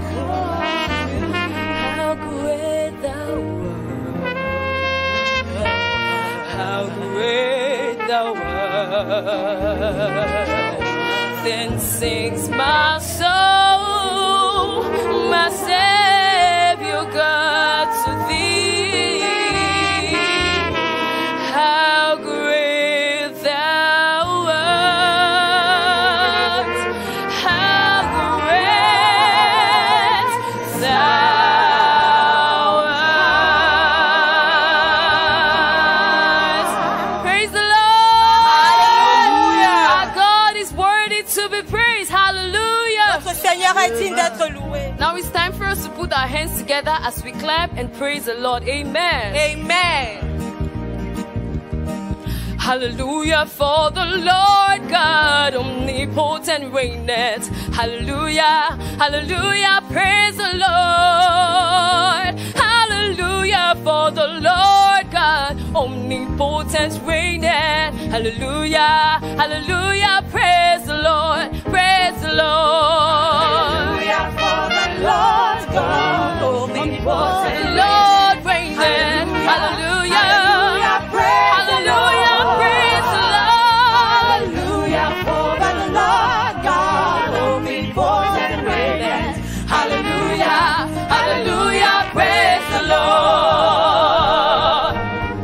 How great thou art, how great thou art. Then sings my soul, my Savior God to thee. How great thou art, how great thou art. Praise the Lord. Our God is worthy to be praised. Hallelujah. Notre Seigneur est digne d'être loué. Now it's time for us to put our hands together as we clap and praise the Lord. Amen. Amen. Hallelujah, for the Lord God omnipotent reigneth. Hallelujah, hallelujah, praise the Lord. Hallelujah, for the Lord God omnipotent reigneth. Hallelujah, hallelujah, praise the Lord, praise the Lord. Hallelujah, for the Lord God omnipotent. The Lord reigneth. Hallelujah, Hallelujah, praise the Lord. praise the Lord. Hallelujah, for the Lord God omnipotent reigneth. Hallelujah, Hallelujah, praise the Lord.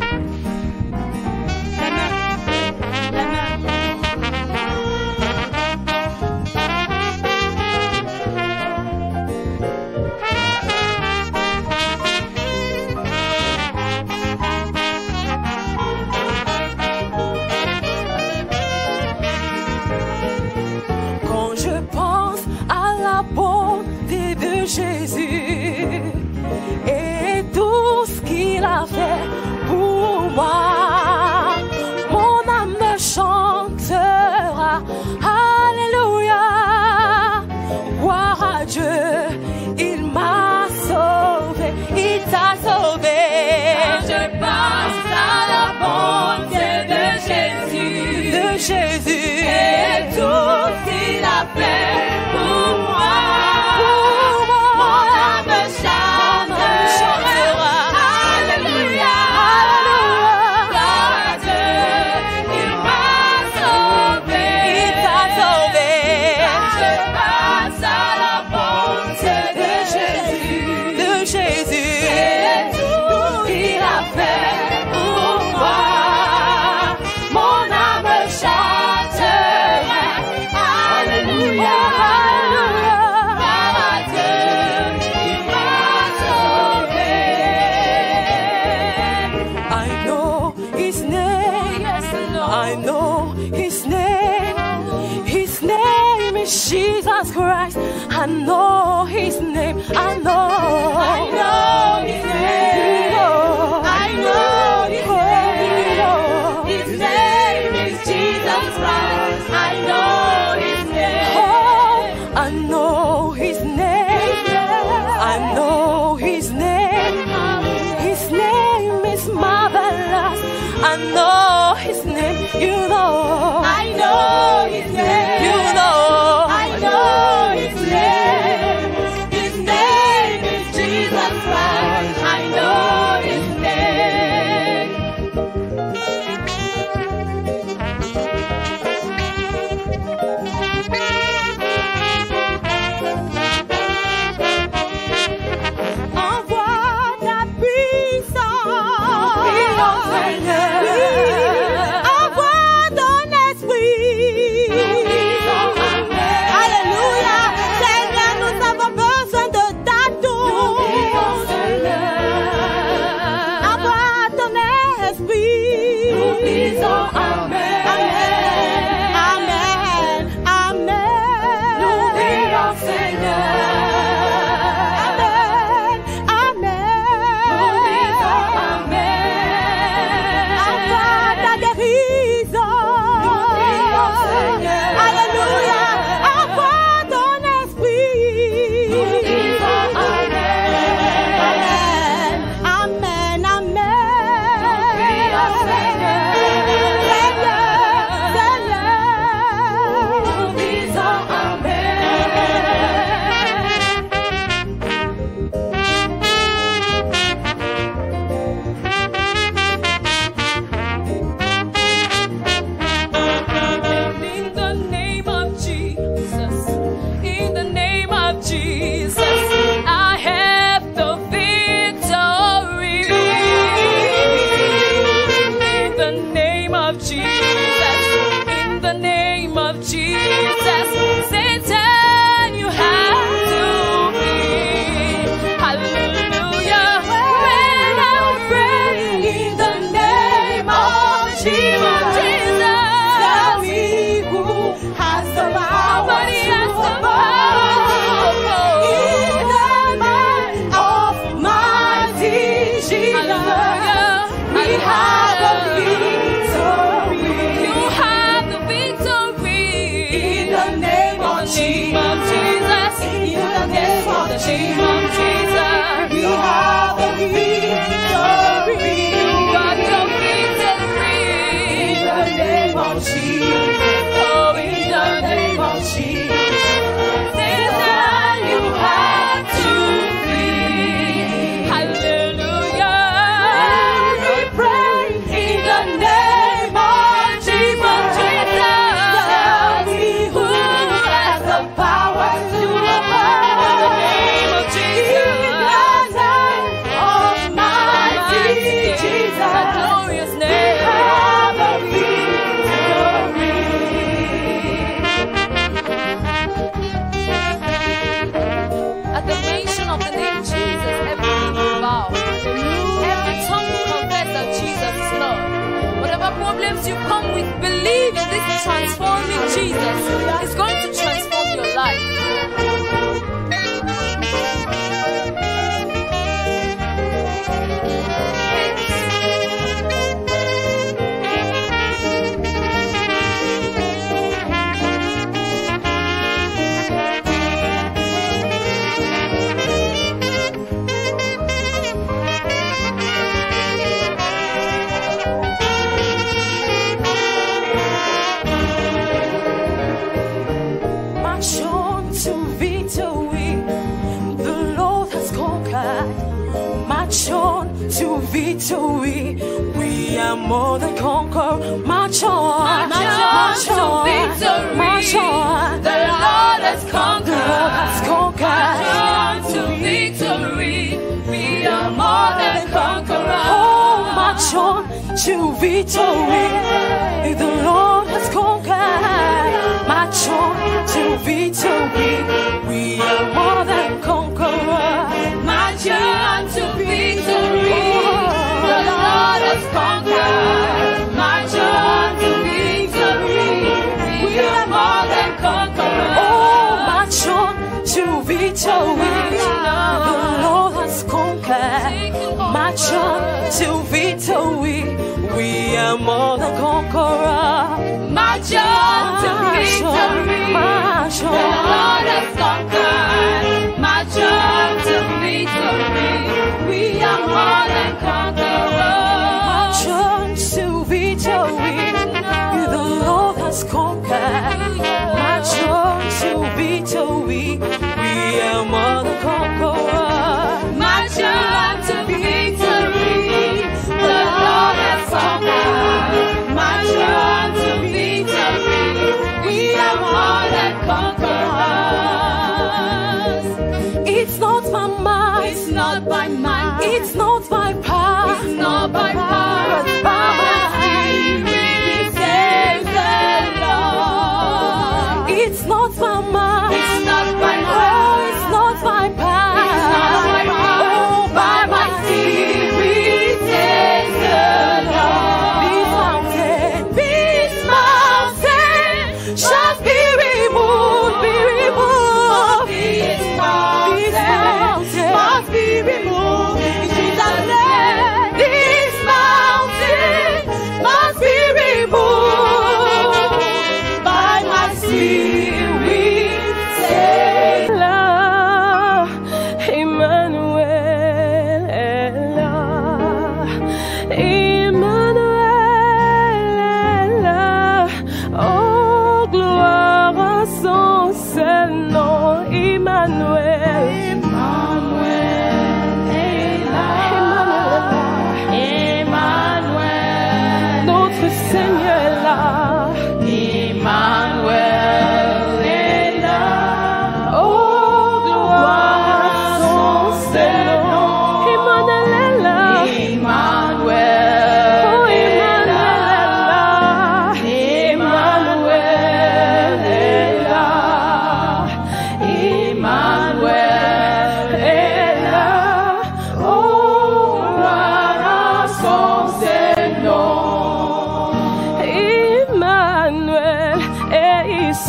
Quand je pense à la bonté de Jésus et tout ce qu'il a fait pour moi, mon âme me chantera. Alléluia, gloire à Dieu, il m'a sauvé, il t'a sauvé. Quand je pense à la bonté de Jésus, De Jésus et tout ce qu'il a fait pour moi, mon âme chantera. Alléluia, gloire à Dieu, il m'a sauvé. il t'a sauvé. Quand je pense à la bonté de Jésus, De Jésus et tout ce qu'il a fait pour moi, mon âme chantera. Alléluia, gloire à Dieu, il m'a sauvé. I know his name. Yes, Lord. I know his name. His name is Jesus Christ. I know his name. I know. I know his name. I know his name. His name is Jesus Christ. I know his name. Oh, I know his name. I know his name. His name is marvelous. I know his name. You know. I know his name. You know. I know his name. His name is Jesus Christ. name of Jesus, Satan, you have to flee. Hallelujah. When I pray in the name of Jesus, tell me who has the power. Nobody has the power. In the name of mighty Jesus, we have the victory. You have the victory. In the name of Jesus, in the name of Jesus, we have the victory. You are the victory. In the name of Jesus, oh, in the name of Jesus, Satan, you have to flee. Hallelujah. We pray in the name of Jesus, Jesus, who has the power to abide. The name of Jesus, in the name of mighty Jesus, the glorious name, we have the victory. At the mention of the name Jesus, every knee will bow. Every tongue will confess that Jesus is Lord. Whatever problems you come with, believe in this transforming Jesus. It's going to transform your life. March on to victory. The Lord has conquered. March on to victory. We are more than conquerors. March on, march on, to victory. March on. The Lord has conquered. The Lord has conquered. March on to victory. We are more than conquerors. Oh, march on to victory. The Lord has conquered. March on to victory. We are more than conquerors. March on to victory. The Lord has conquered. March on to victory. We are more than conquerors. Oh, march on to victory. The Lord has conquered. March on to victory. We are more than conquerors. March on to victory. March on. The Lord has conquered. March on to victory. We are more than conquerors. March on to victory. The Lord has conquered. March on to victory. We are more than conquerors. March on to victory. The Lord has conquered. March on to victory. We are more than conquerors. It's not by might. It's not by might. It's not by power. It's not by power. But by my Spirit, says the Lord. It's not by might. It's not by might. Oh, it's not by power. It's not by power. Oh, by my Spirit, says the Lord. This mountain, this mountain shall be removed, be removed. This mountain must be removed. In Jesus' name, this mountain must be removed by my Spirit. Say, Allah, Emmanuel, Allah, Emmanuel, Allah. Oh, gloire à son seul nom, Emmanuel. Emmanuel, notre Seigneur est là. Emmanuel.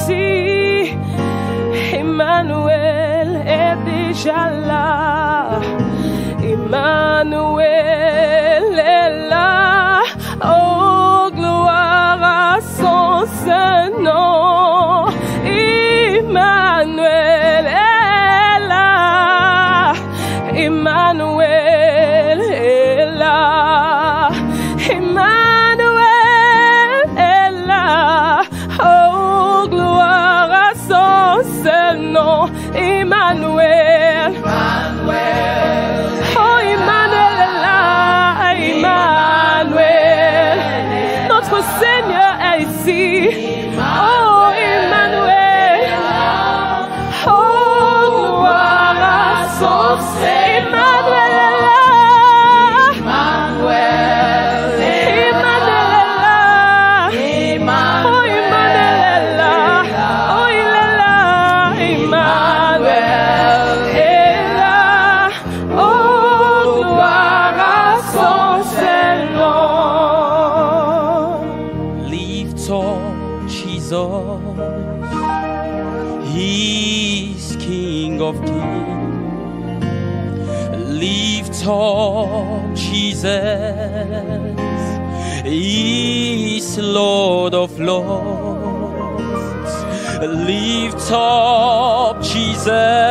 ici. Emmanuel est déjà là. Emmanuel est là. Oh, gloire à son saint nom. Emmanuel est là. Emmanuel est là. Emmanuel est là. Oh, gloire à son saint nom. Emmanuel. Oh, Emmanuel est là. Emmanuel. Notre Seigneur est ici. Oh, Emmanuel. Oh, gloire à son Seigneur. Emmanuel est là. He's King of Kings. Lift up Jesus. He's Lord of Lords. Lift up Jesus.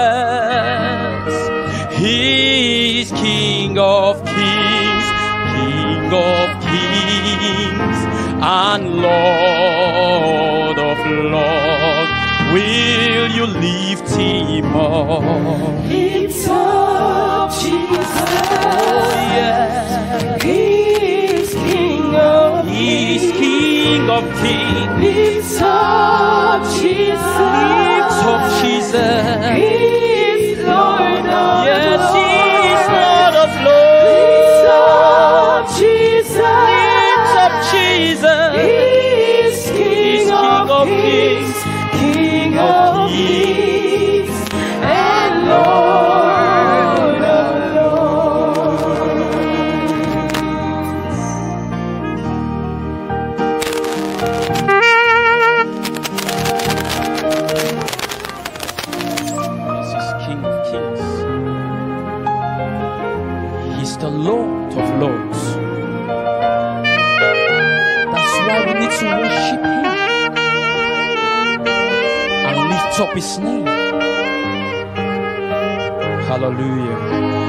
He's King of Kings. King of Kings and Lord of Lords. Will you lift him up? Lift up Jesus. Oh yeah. He's King of He's King of Kings. Lift up Jesus. Lift up Jesus. He's Lord of Yes, Lords. he's Lord of Lords. Lift up Jesus. Lift up Jesus. He's King, He's King of Kings. King of Kings and Lord of This is King of Kings. He's the Lord of Lords. That's why we need to worship him and lift up his name. Hallelujah.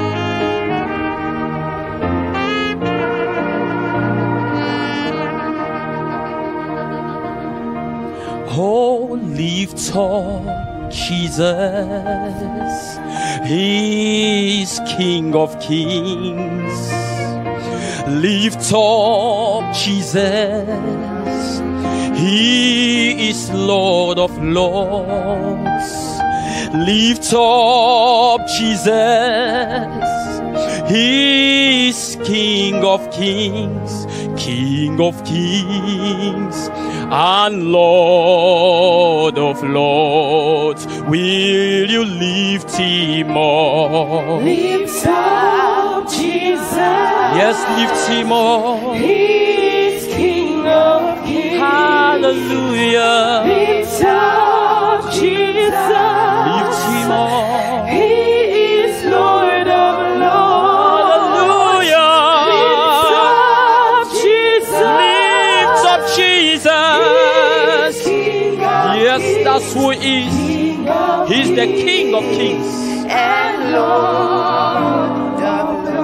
Oh, lift up Jesus. He's King of Kings. Lift up Jesus. He is Lord of Lords. Lift up Jesus. He is King of Kings. King of Kings and Lord of Lords. Will you lift him up? Lift up Jesus. Yes, lift him up. He's King of Kings. Hallelujah. Lift up Jesus. Lift him up. He is Lord of Lords. Hallelujah. Lift up Jesus. Lift up Jesus. King of Yes, Kings. that's who he is. King of He's the King of Kings. and Lord of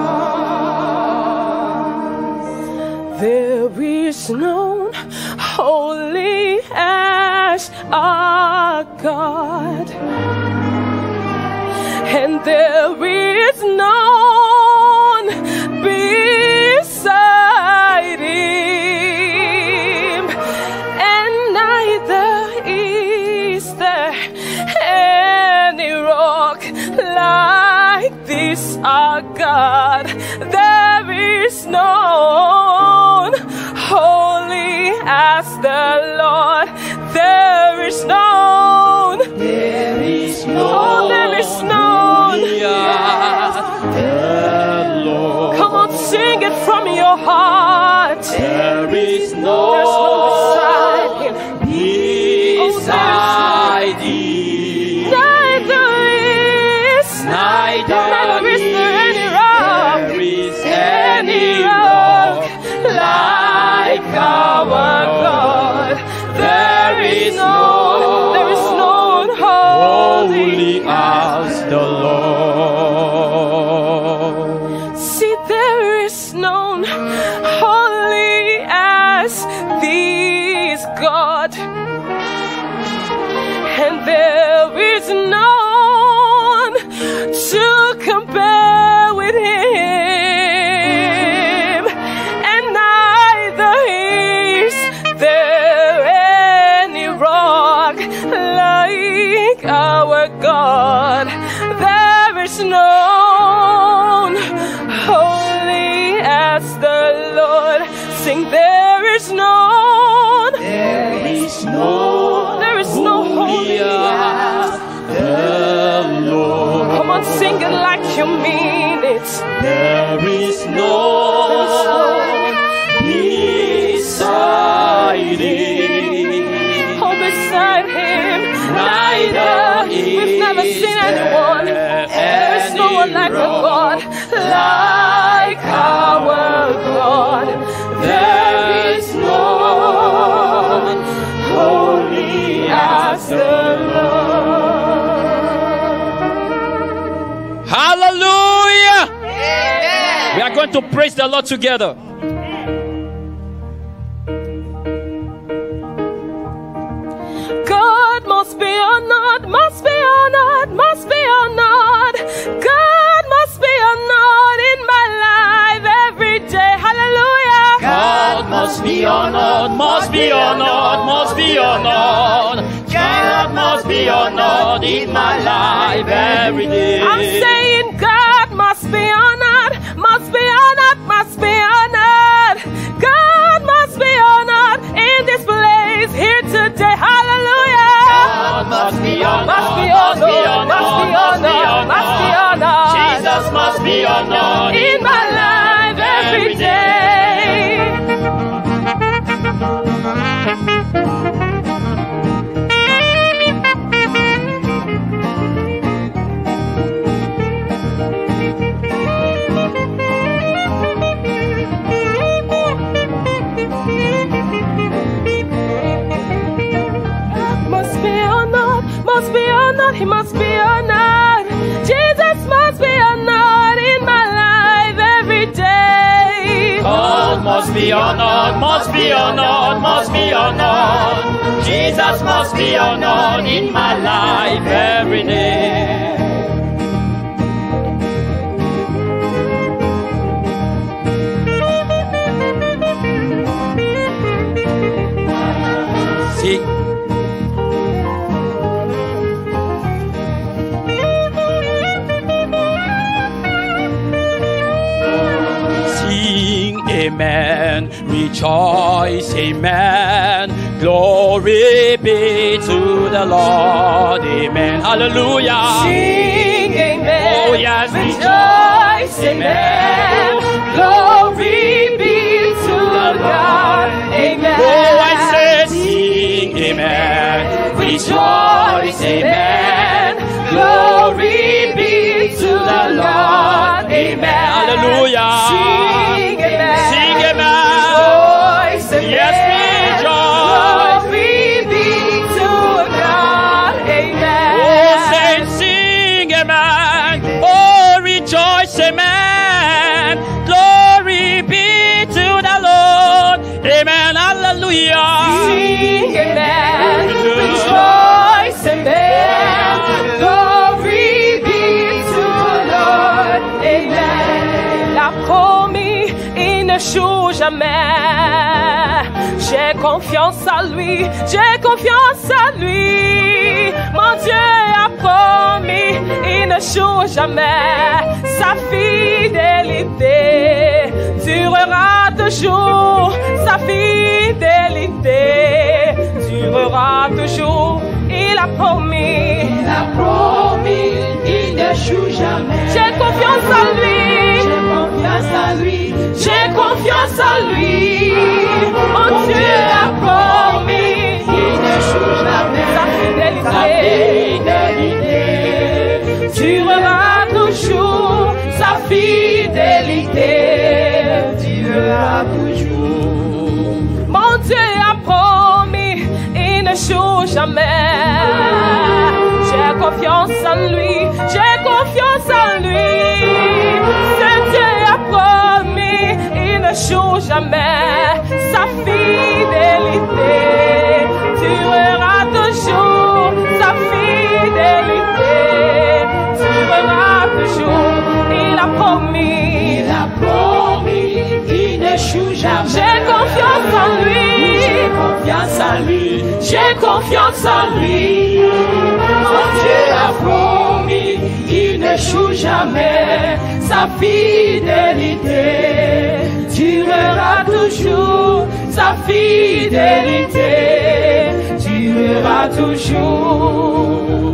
Lords. There is none holy as our God, and there is none beside him, and neither is there any rock like this our God. There is none holy as the Lord. There is none. There is no Oh, there is none. Yes, the Lord. Come on, sing it from your heart. There is There's no no beside him. Oh, there's beside beside thee. Neither is, Neither neither is there any rock, there is any rock like our God. There is no, there is no no one holy. holy as the Lord. See, there is none holy as thee is God, and there is none to compare with him, and neither is there any rock like our God. There is none holy as the Lord. Sing, there is none. There is no There is no holy as the Lord. Come on, sing it like you mean it. There is no beside him. Oh, beside him, Neither we've never is seen anyone. there There is no one like a any God, like our God. There is no holy as the Lord. Hallelujah! We are going to praise the Lord together. God must be honored, must be honored, must be honored. God must be honored in my life every day. Hallelujah. God must be honored, must be honored, must be honored. God must be honored in my life every day. I'm saying God must be honored, must be honored, must be honored. God must be honored in this place here today. Hallelujah. God must be honored, Must be honored, must be honored, must be honored. Jesus must be honored In my life every day. Must be honored, must be honored, he must be honored. Jesus must be honored in my life every day. God must be honored, must be honored, must be honored. Jesus must be honored in my life every day. See, sing amen, rejoice amen, glory be to the Lord, amen, hallelujah. Sing amen. Oh yes, Rejoice, amen. Glory be to God, amen. Oh, I say sing amen, rejoice amen, glory be to the Lord, amen, hallelujah. Sing amen. Sing amen. Rejoice, amen. Yes, rejoice. Glory be to God, amen. Oh, say sing amen. Oh, rejoice amen. Glory be to the Lord, amen, hallelujah. Sing amen. Rejoice, amen. Glory be to the Lord, amen. Il a promis, il ne joue jamais. J'ai confiance en lui, j'ai confiance en lui. Mon Dieu a promis, il ne joue jamais. Sa fidélité durera toujours. Sa fidélité durera toujours. Il a promis, il a promis, il ne joue jamais. J'ai confiance en lui, j'ai confiance en lui, j'ai confiance en lui. Mon Dieu a promis, il ne joue jamais. Sa fidélité jamais. J'ai confiance en lui, j'ai confiance en lui. Ce Dieu a promis, il ne joue jamais. Sa fidélité durera toujours. Sa fidélité durera toujours. Il a promis, Il a promis, il ne joue jamais. j'ai confiance en lui. J'ai confiance en lui, j'ai confiance en lui. Mon Dieu a promis, il ne joue jamais. Sa fidélité durera toujours. Sa fidélité durera toujours.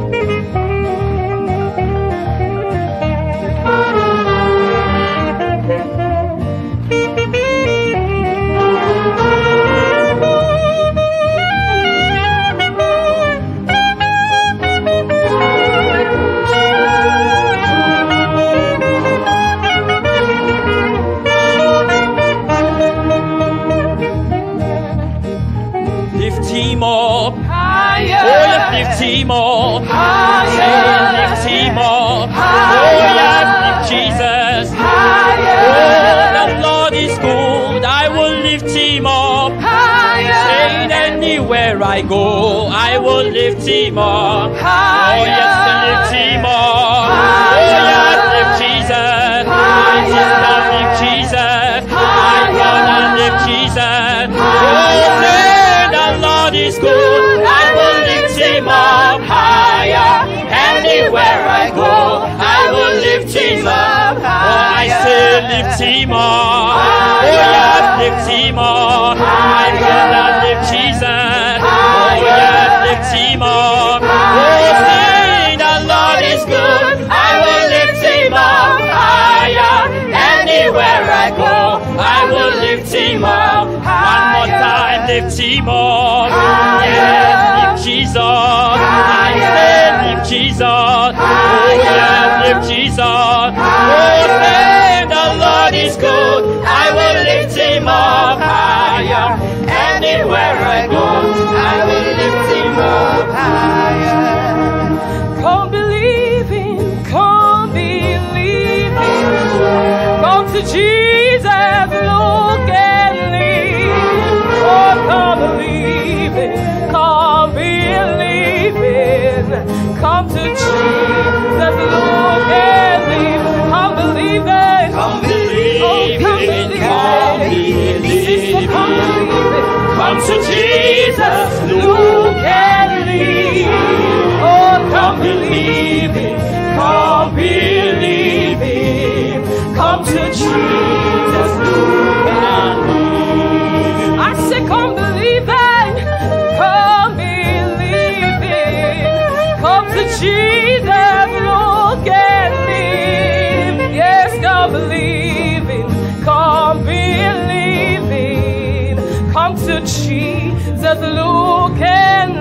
Lift him up, Higher, oh yes, lift him up, higher, say lift him up, oh yes, lift Jesus. higher, Oh, the Lord is good, I will lift him up. higher, Saying anywhere I go, I will lift him up. Oh yes, to lift him up. Oh yes, lift Jesus. I just love lift Jesus. I wanna lift Jesus. Oh, say the Lord is good, I will lift him up higher. Anywhere I go, I will lift him up. Oh, I say lift him up. Oh yes, lift him up. I wanna lift Jesus. Oh yes, lift him up. Oh, say the Lord is good, I will lift him up higher. Anywhere I go, I will lift him up. One more time, lift him up. Yes, lift Jesus. I say lift Jesus. Oh yes, lift Jesus. Oh, say the Lord is good, I will lift him up higher. Anywhere I go, I will lift him up higher. come believe in, come believe in, come to Jesus, look and live. Oh, come believe in, come believe in, come to Jesus, look and live. Come believe in, Come believe oh, come in, believe come in. believe Sister, come in. believe in. Come to Jesus, Look and live. Oh, come believe it. Come believe it. Come to Jesus. Look and live. I say, come believe it. Come believe it. Come to Jesus. Look and live. Yes, come believe it. Come believe it. Come to Jesus, look and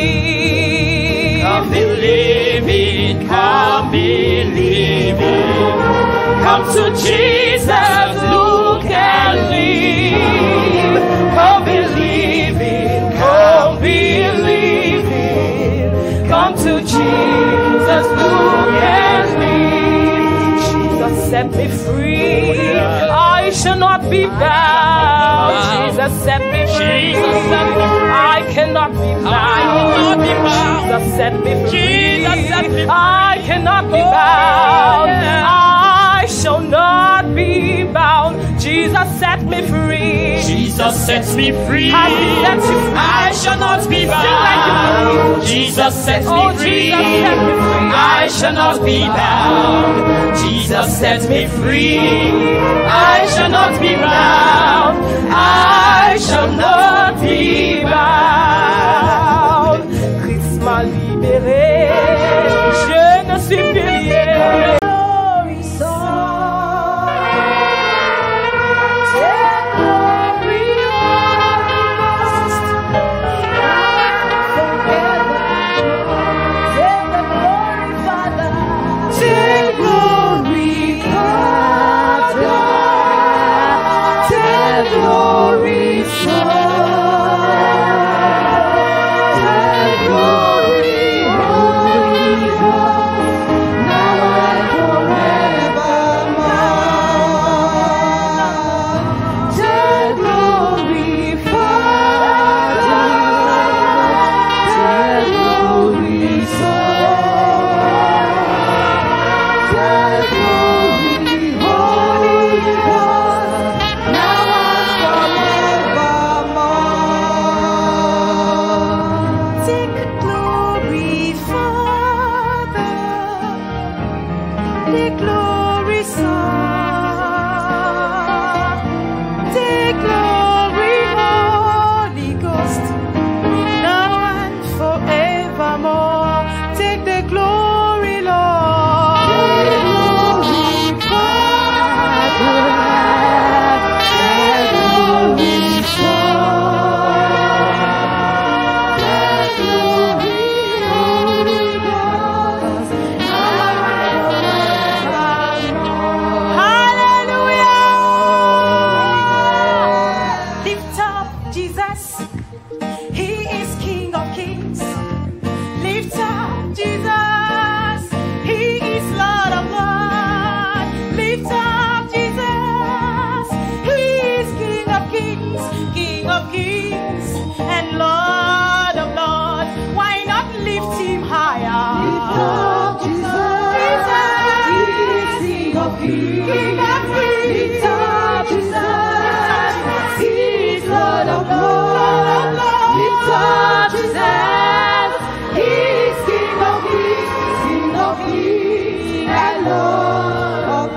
live. Come believe it, come believe it. Come to Jesus, look and live. Come believe it, come believe it. Come to Jesus, look and live. Jesus set me free. I shall not be bound. Jesus set me free. Jesus set me free. I cannot be bound. Jesus set me free. Jesus set me free. I cannot be bound. I shall not be bound. Jesus set me free. Jesus sets me free. Has he set you free? I shall not be Sing like you bound. believe. Jesus sets Oh, me free. Jesus set me free. I shall not be bound. Jesus sets me free. I shall not be bound. I shall not be bound. Christ m'a libéré. Je ne suis plus lié. lift him higher. Lift up Jesus. He is King of Kings. King of Kings. Lift up Jesus. He is Lord of Lords. Lift up Jesus. He is King of Kings. King of Kings and Lord of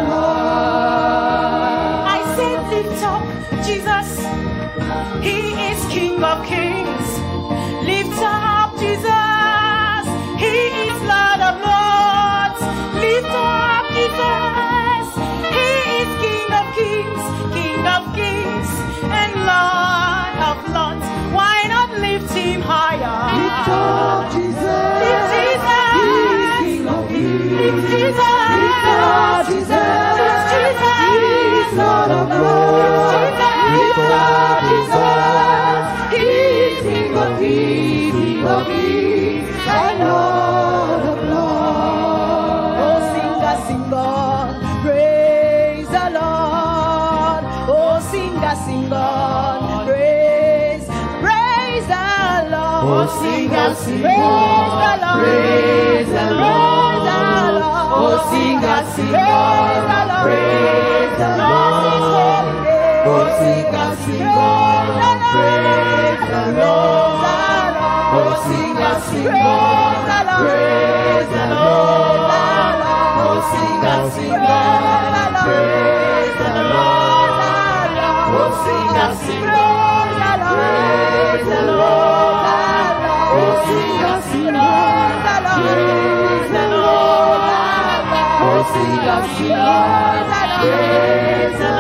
Lords. I said lift up Jesus. He is King of Kings. Lift up Jesus. He is Lord of Lords. Lift up Jesus. He is King of Kings. King of Kings and Lord of Lords. Why not lift him higher? Lift up Jesus. Lift Jesus. He is King of Kings. Lift Jesus. Lift up Jesus. Lift Jesus. He is Lord of Lords. Lift up Jesus. He is King of Kings. King of Kings and Lord of Lords. Oh, sing a sing on, praise the Lord. Oh, sing a sing on, praise, praise the Lord. Oh, sing a sing praise on, the Lord, praise the Lord. Oh, sing a sing on, praise the Lord. Oh, sing a sing on, praise the Lord. Oh, sing a sing on, praise the Lord. Oh, sing a sing on, praise the Lord. Oh, sing a sing on, praise the Lord. Oh, sing a sing on, praise the Lord. Oh, sing a sing on, praise the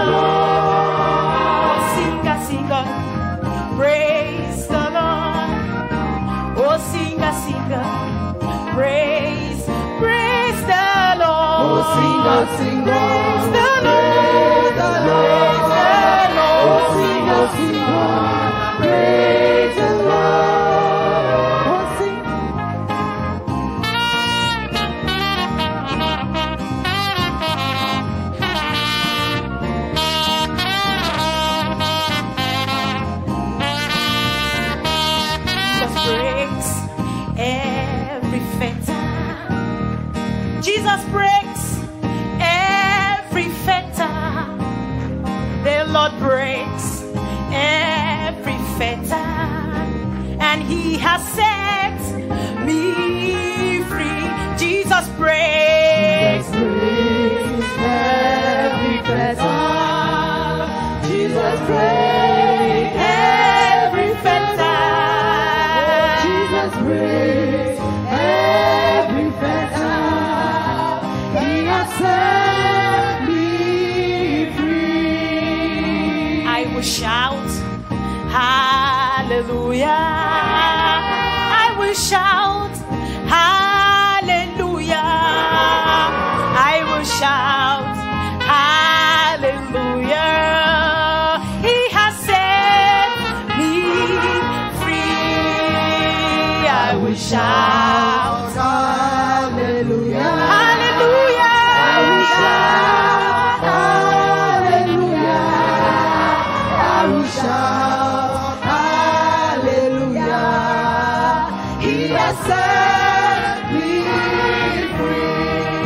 Lord. Sing a sing on, praise the Lord. Oh, sing a sing on, praise, praise the Lord. Oh, sing a sing on, praise the praise the Lord. Lord. Oh, sing a sing on, praise the Lord. Oh, sing. Jesus breaks every fetter. The Lord breaks every fetter. And he has set me free. Jesus breaks every fetter. Jesus breaks every fetter. Jesus breaks every fetter. He has set me free. I will shout, hallelujah. I will shout, hallelujah. I will shout, hallelujah. He has set me free. I will shout, hallelujah. hallelujah. I will shout, hallelujah. I will shout, hallelujah. He has set me free.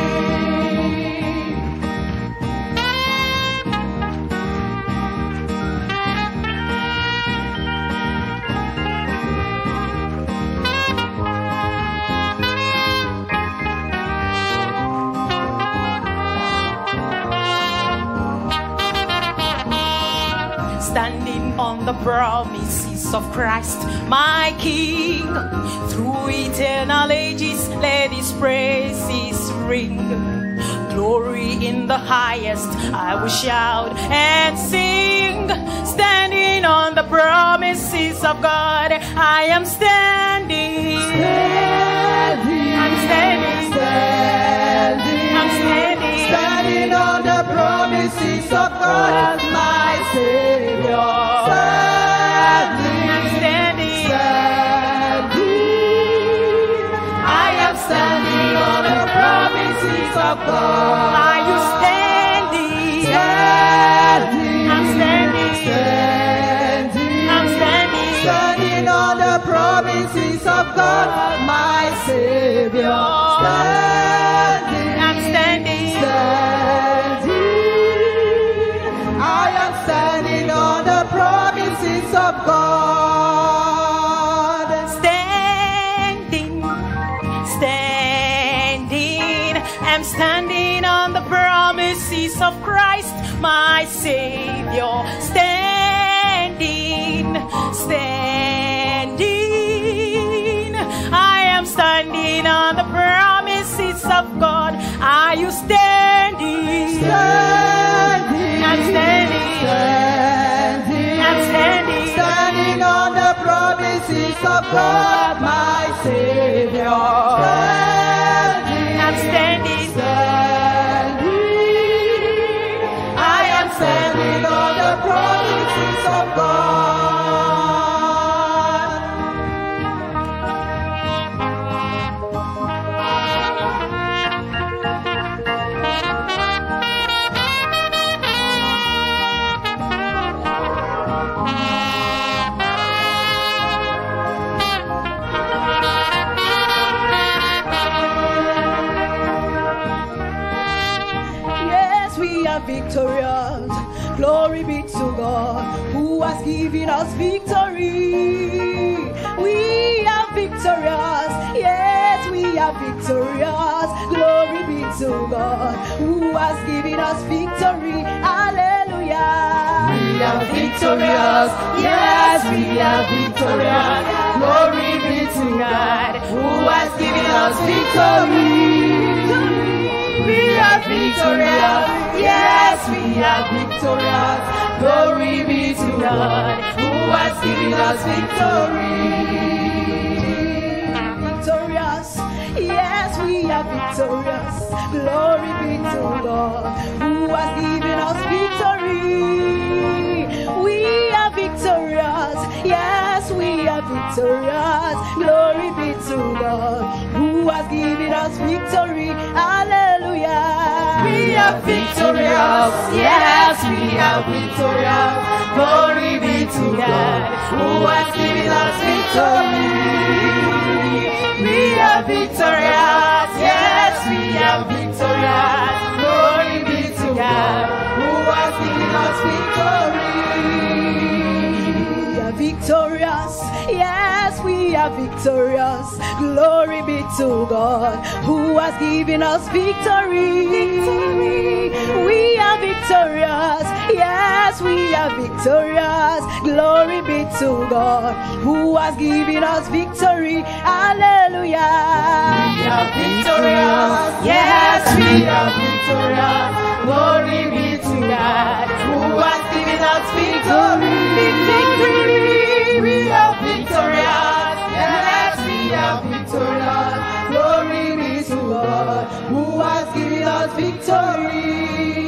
Standing on the promises of Christ, my King. Through eternal ages, let his praises ring. Glory in the highest, I will shout and sing. Standing on the promises of God, I am standing. Standing, I'm standing. standing, I'm standing. standing on the promises of God, my Savior. Standing, I'm standing. standing, I am standing on the promises of God. Are you standing? Standing, I'm standing. standing, I'm standing. standing on the promises of God, my Savior. am standing on the promises of Christ, my Savior. Standing, standing. I am standing on the promises of God. Are you standing? Standing, I'm standing. standing, I'm standing. standing on the promises of God, my Savior. Standing, I'm standing. standing, I am standing on the promises of God. Yes, we are victorious. Glory be to God who has given us victory. We are victorious. Yes, we are victorious. Glory be to God who has given us victory. Hallelujah. We are victorious. Yes, we are victorious. Glory be to God who has given us victory. We are victorious. Yes, we are victorious. Glory be to God who has given us victory. Victorious. Yes, we are victorious. Glory be to God who has given us victory. We are victorious. Yes, we are victorious. Glory be to God who has given us victory. Hallelujah. We are victorious. Yes, we are victorious. Glory be to God who has given us victory. We are victorious. Yes, we are victorious. Glory be to God who has given us victory. We are victorious. Yes, we are victorious. Glory be to God who has given us victory. Victory. We are victorious. Yes, we are victorious. Glory be to God who has given us victory. Hallelujah. We are victorious. Yes, we are victorious. Glory be to God who has given us victory. Victory. We are victorious. Yes, we are victorious. Glory be to God who has given us victory.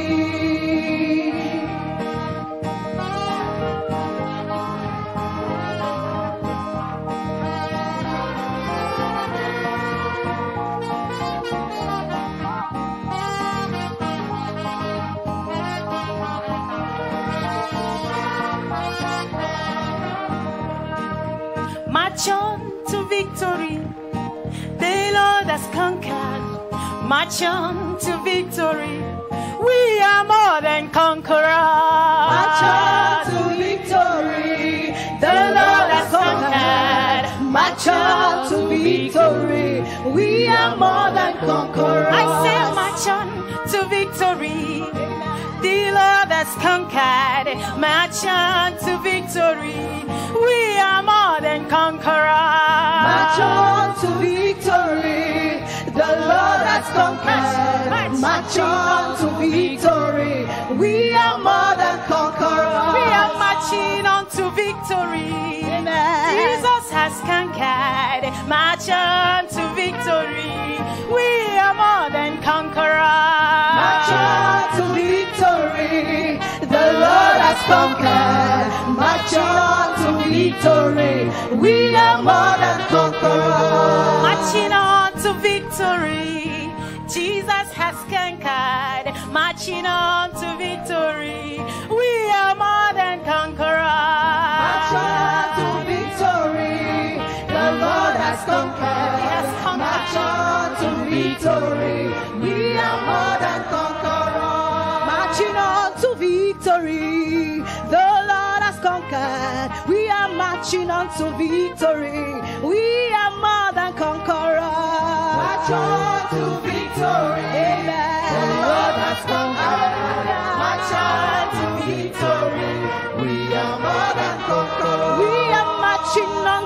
March on to victory. The Lord has conquered. March on to victory. We are more than conquerors. March on to victory. The Lord has conquered. March on to victory. We are more than conquerors. I say march on to victory. The Lord has conquered. March on to victory. We are more than conquerors. March on to victory. The Lord has conquered. March on to victory. We are more than conquerors. We are marching on to victory. Amen. Jesus has conquered. March on to victory. We are more than conquerors. March on to victory. The Lord has conquered. March on to victory. We are more than conquerors. Marching on to victory. Jesus has conquered. Marching on to victory. We are more than conquerors. March on to victory. The Lord has conquered. Yes, conquered. March on to victory. We are more than conquerors. Marching on to victory. The Lord has conquered. We are marching on to victory. We are more than conquerors. March on to victory. Amen.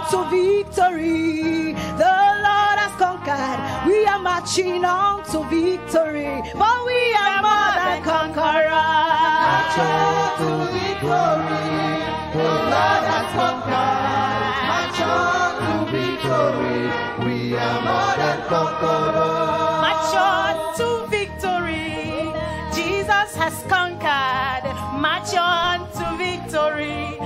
to victory. The Lord has conquered. We are marching on to victory. But we are more than conquerors. March on to victory. The Lord has conquered. March on to victory. We are more than conquerors. March on to victory. Jesus has conquered. March on to victory.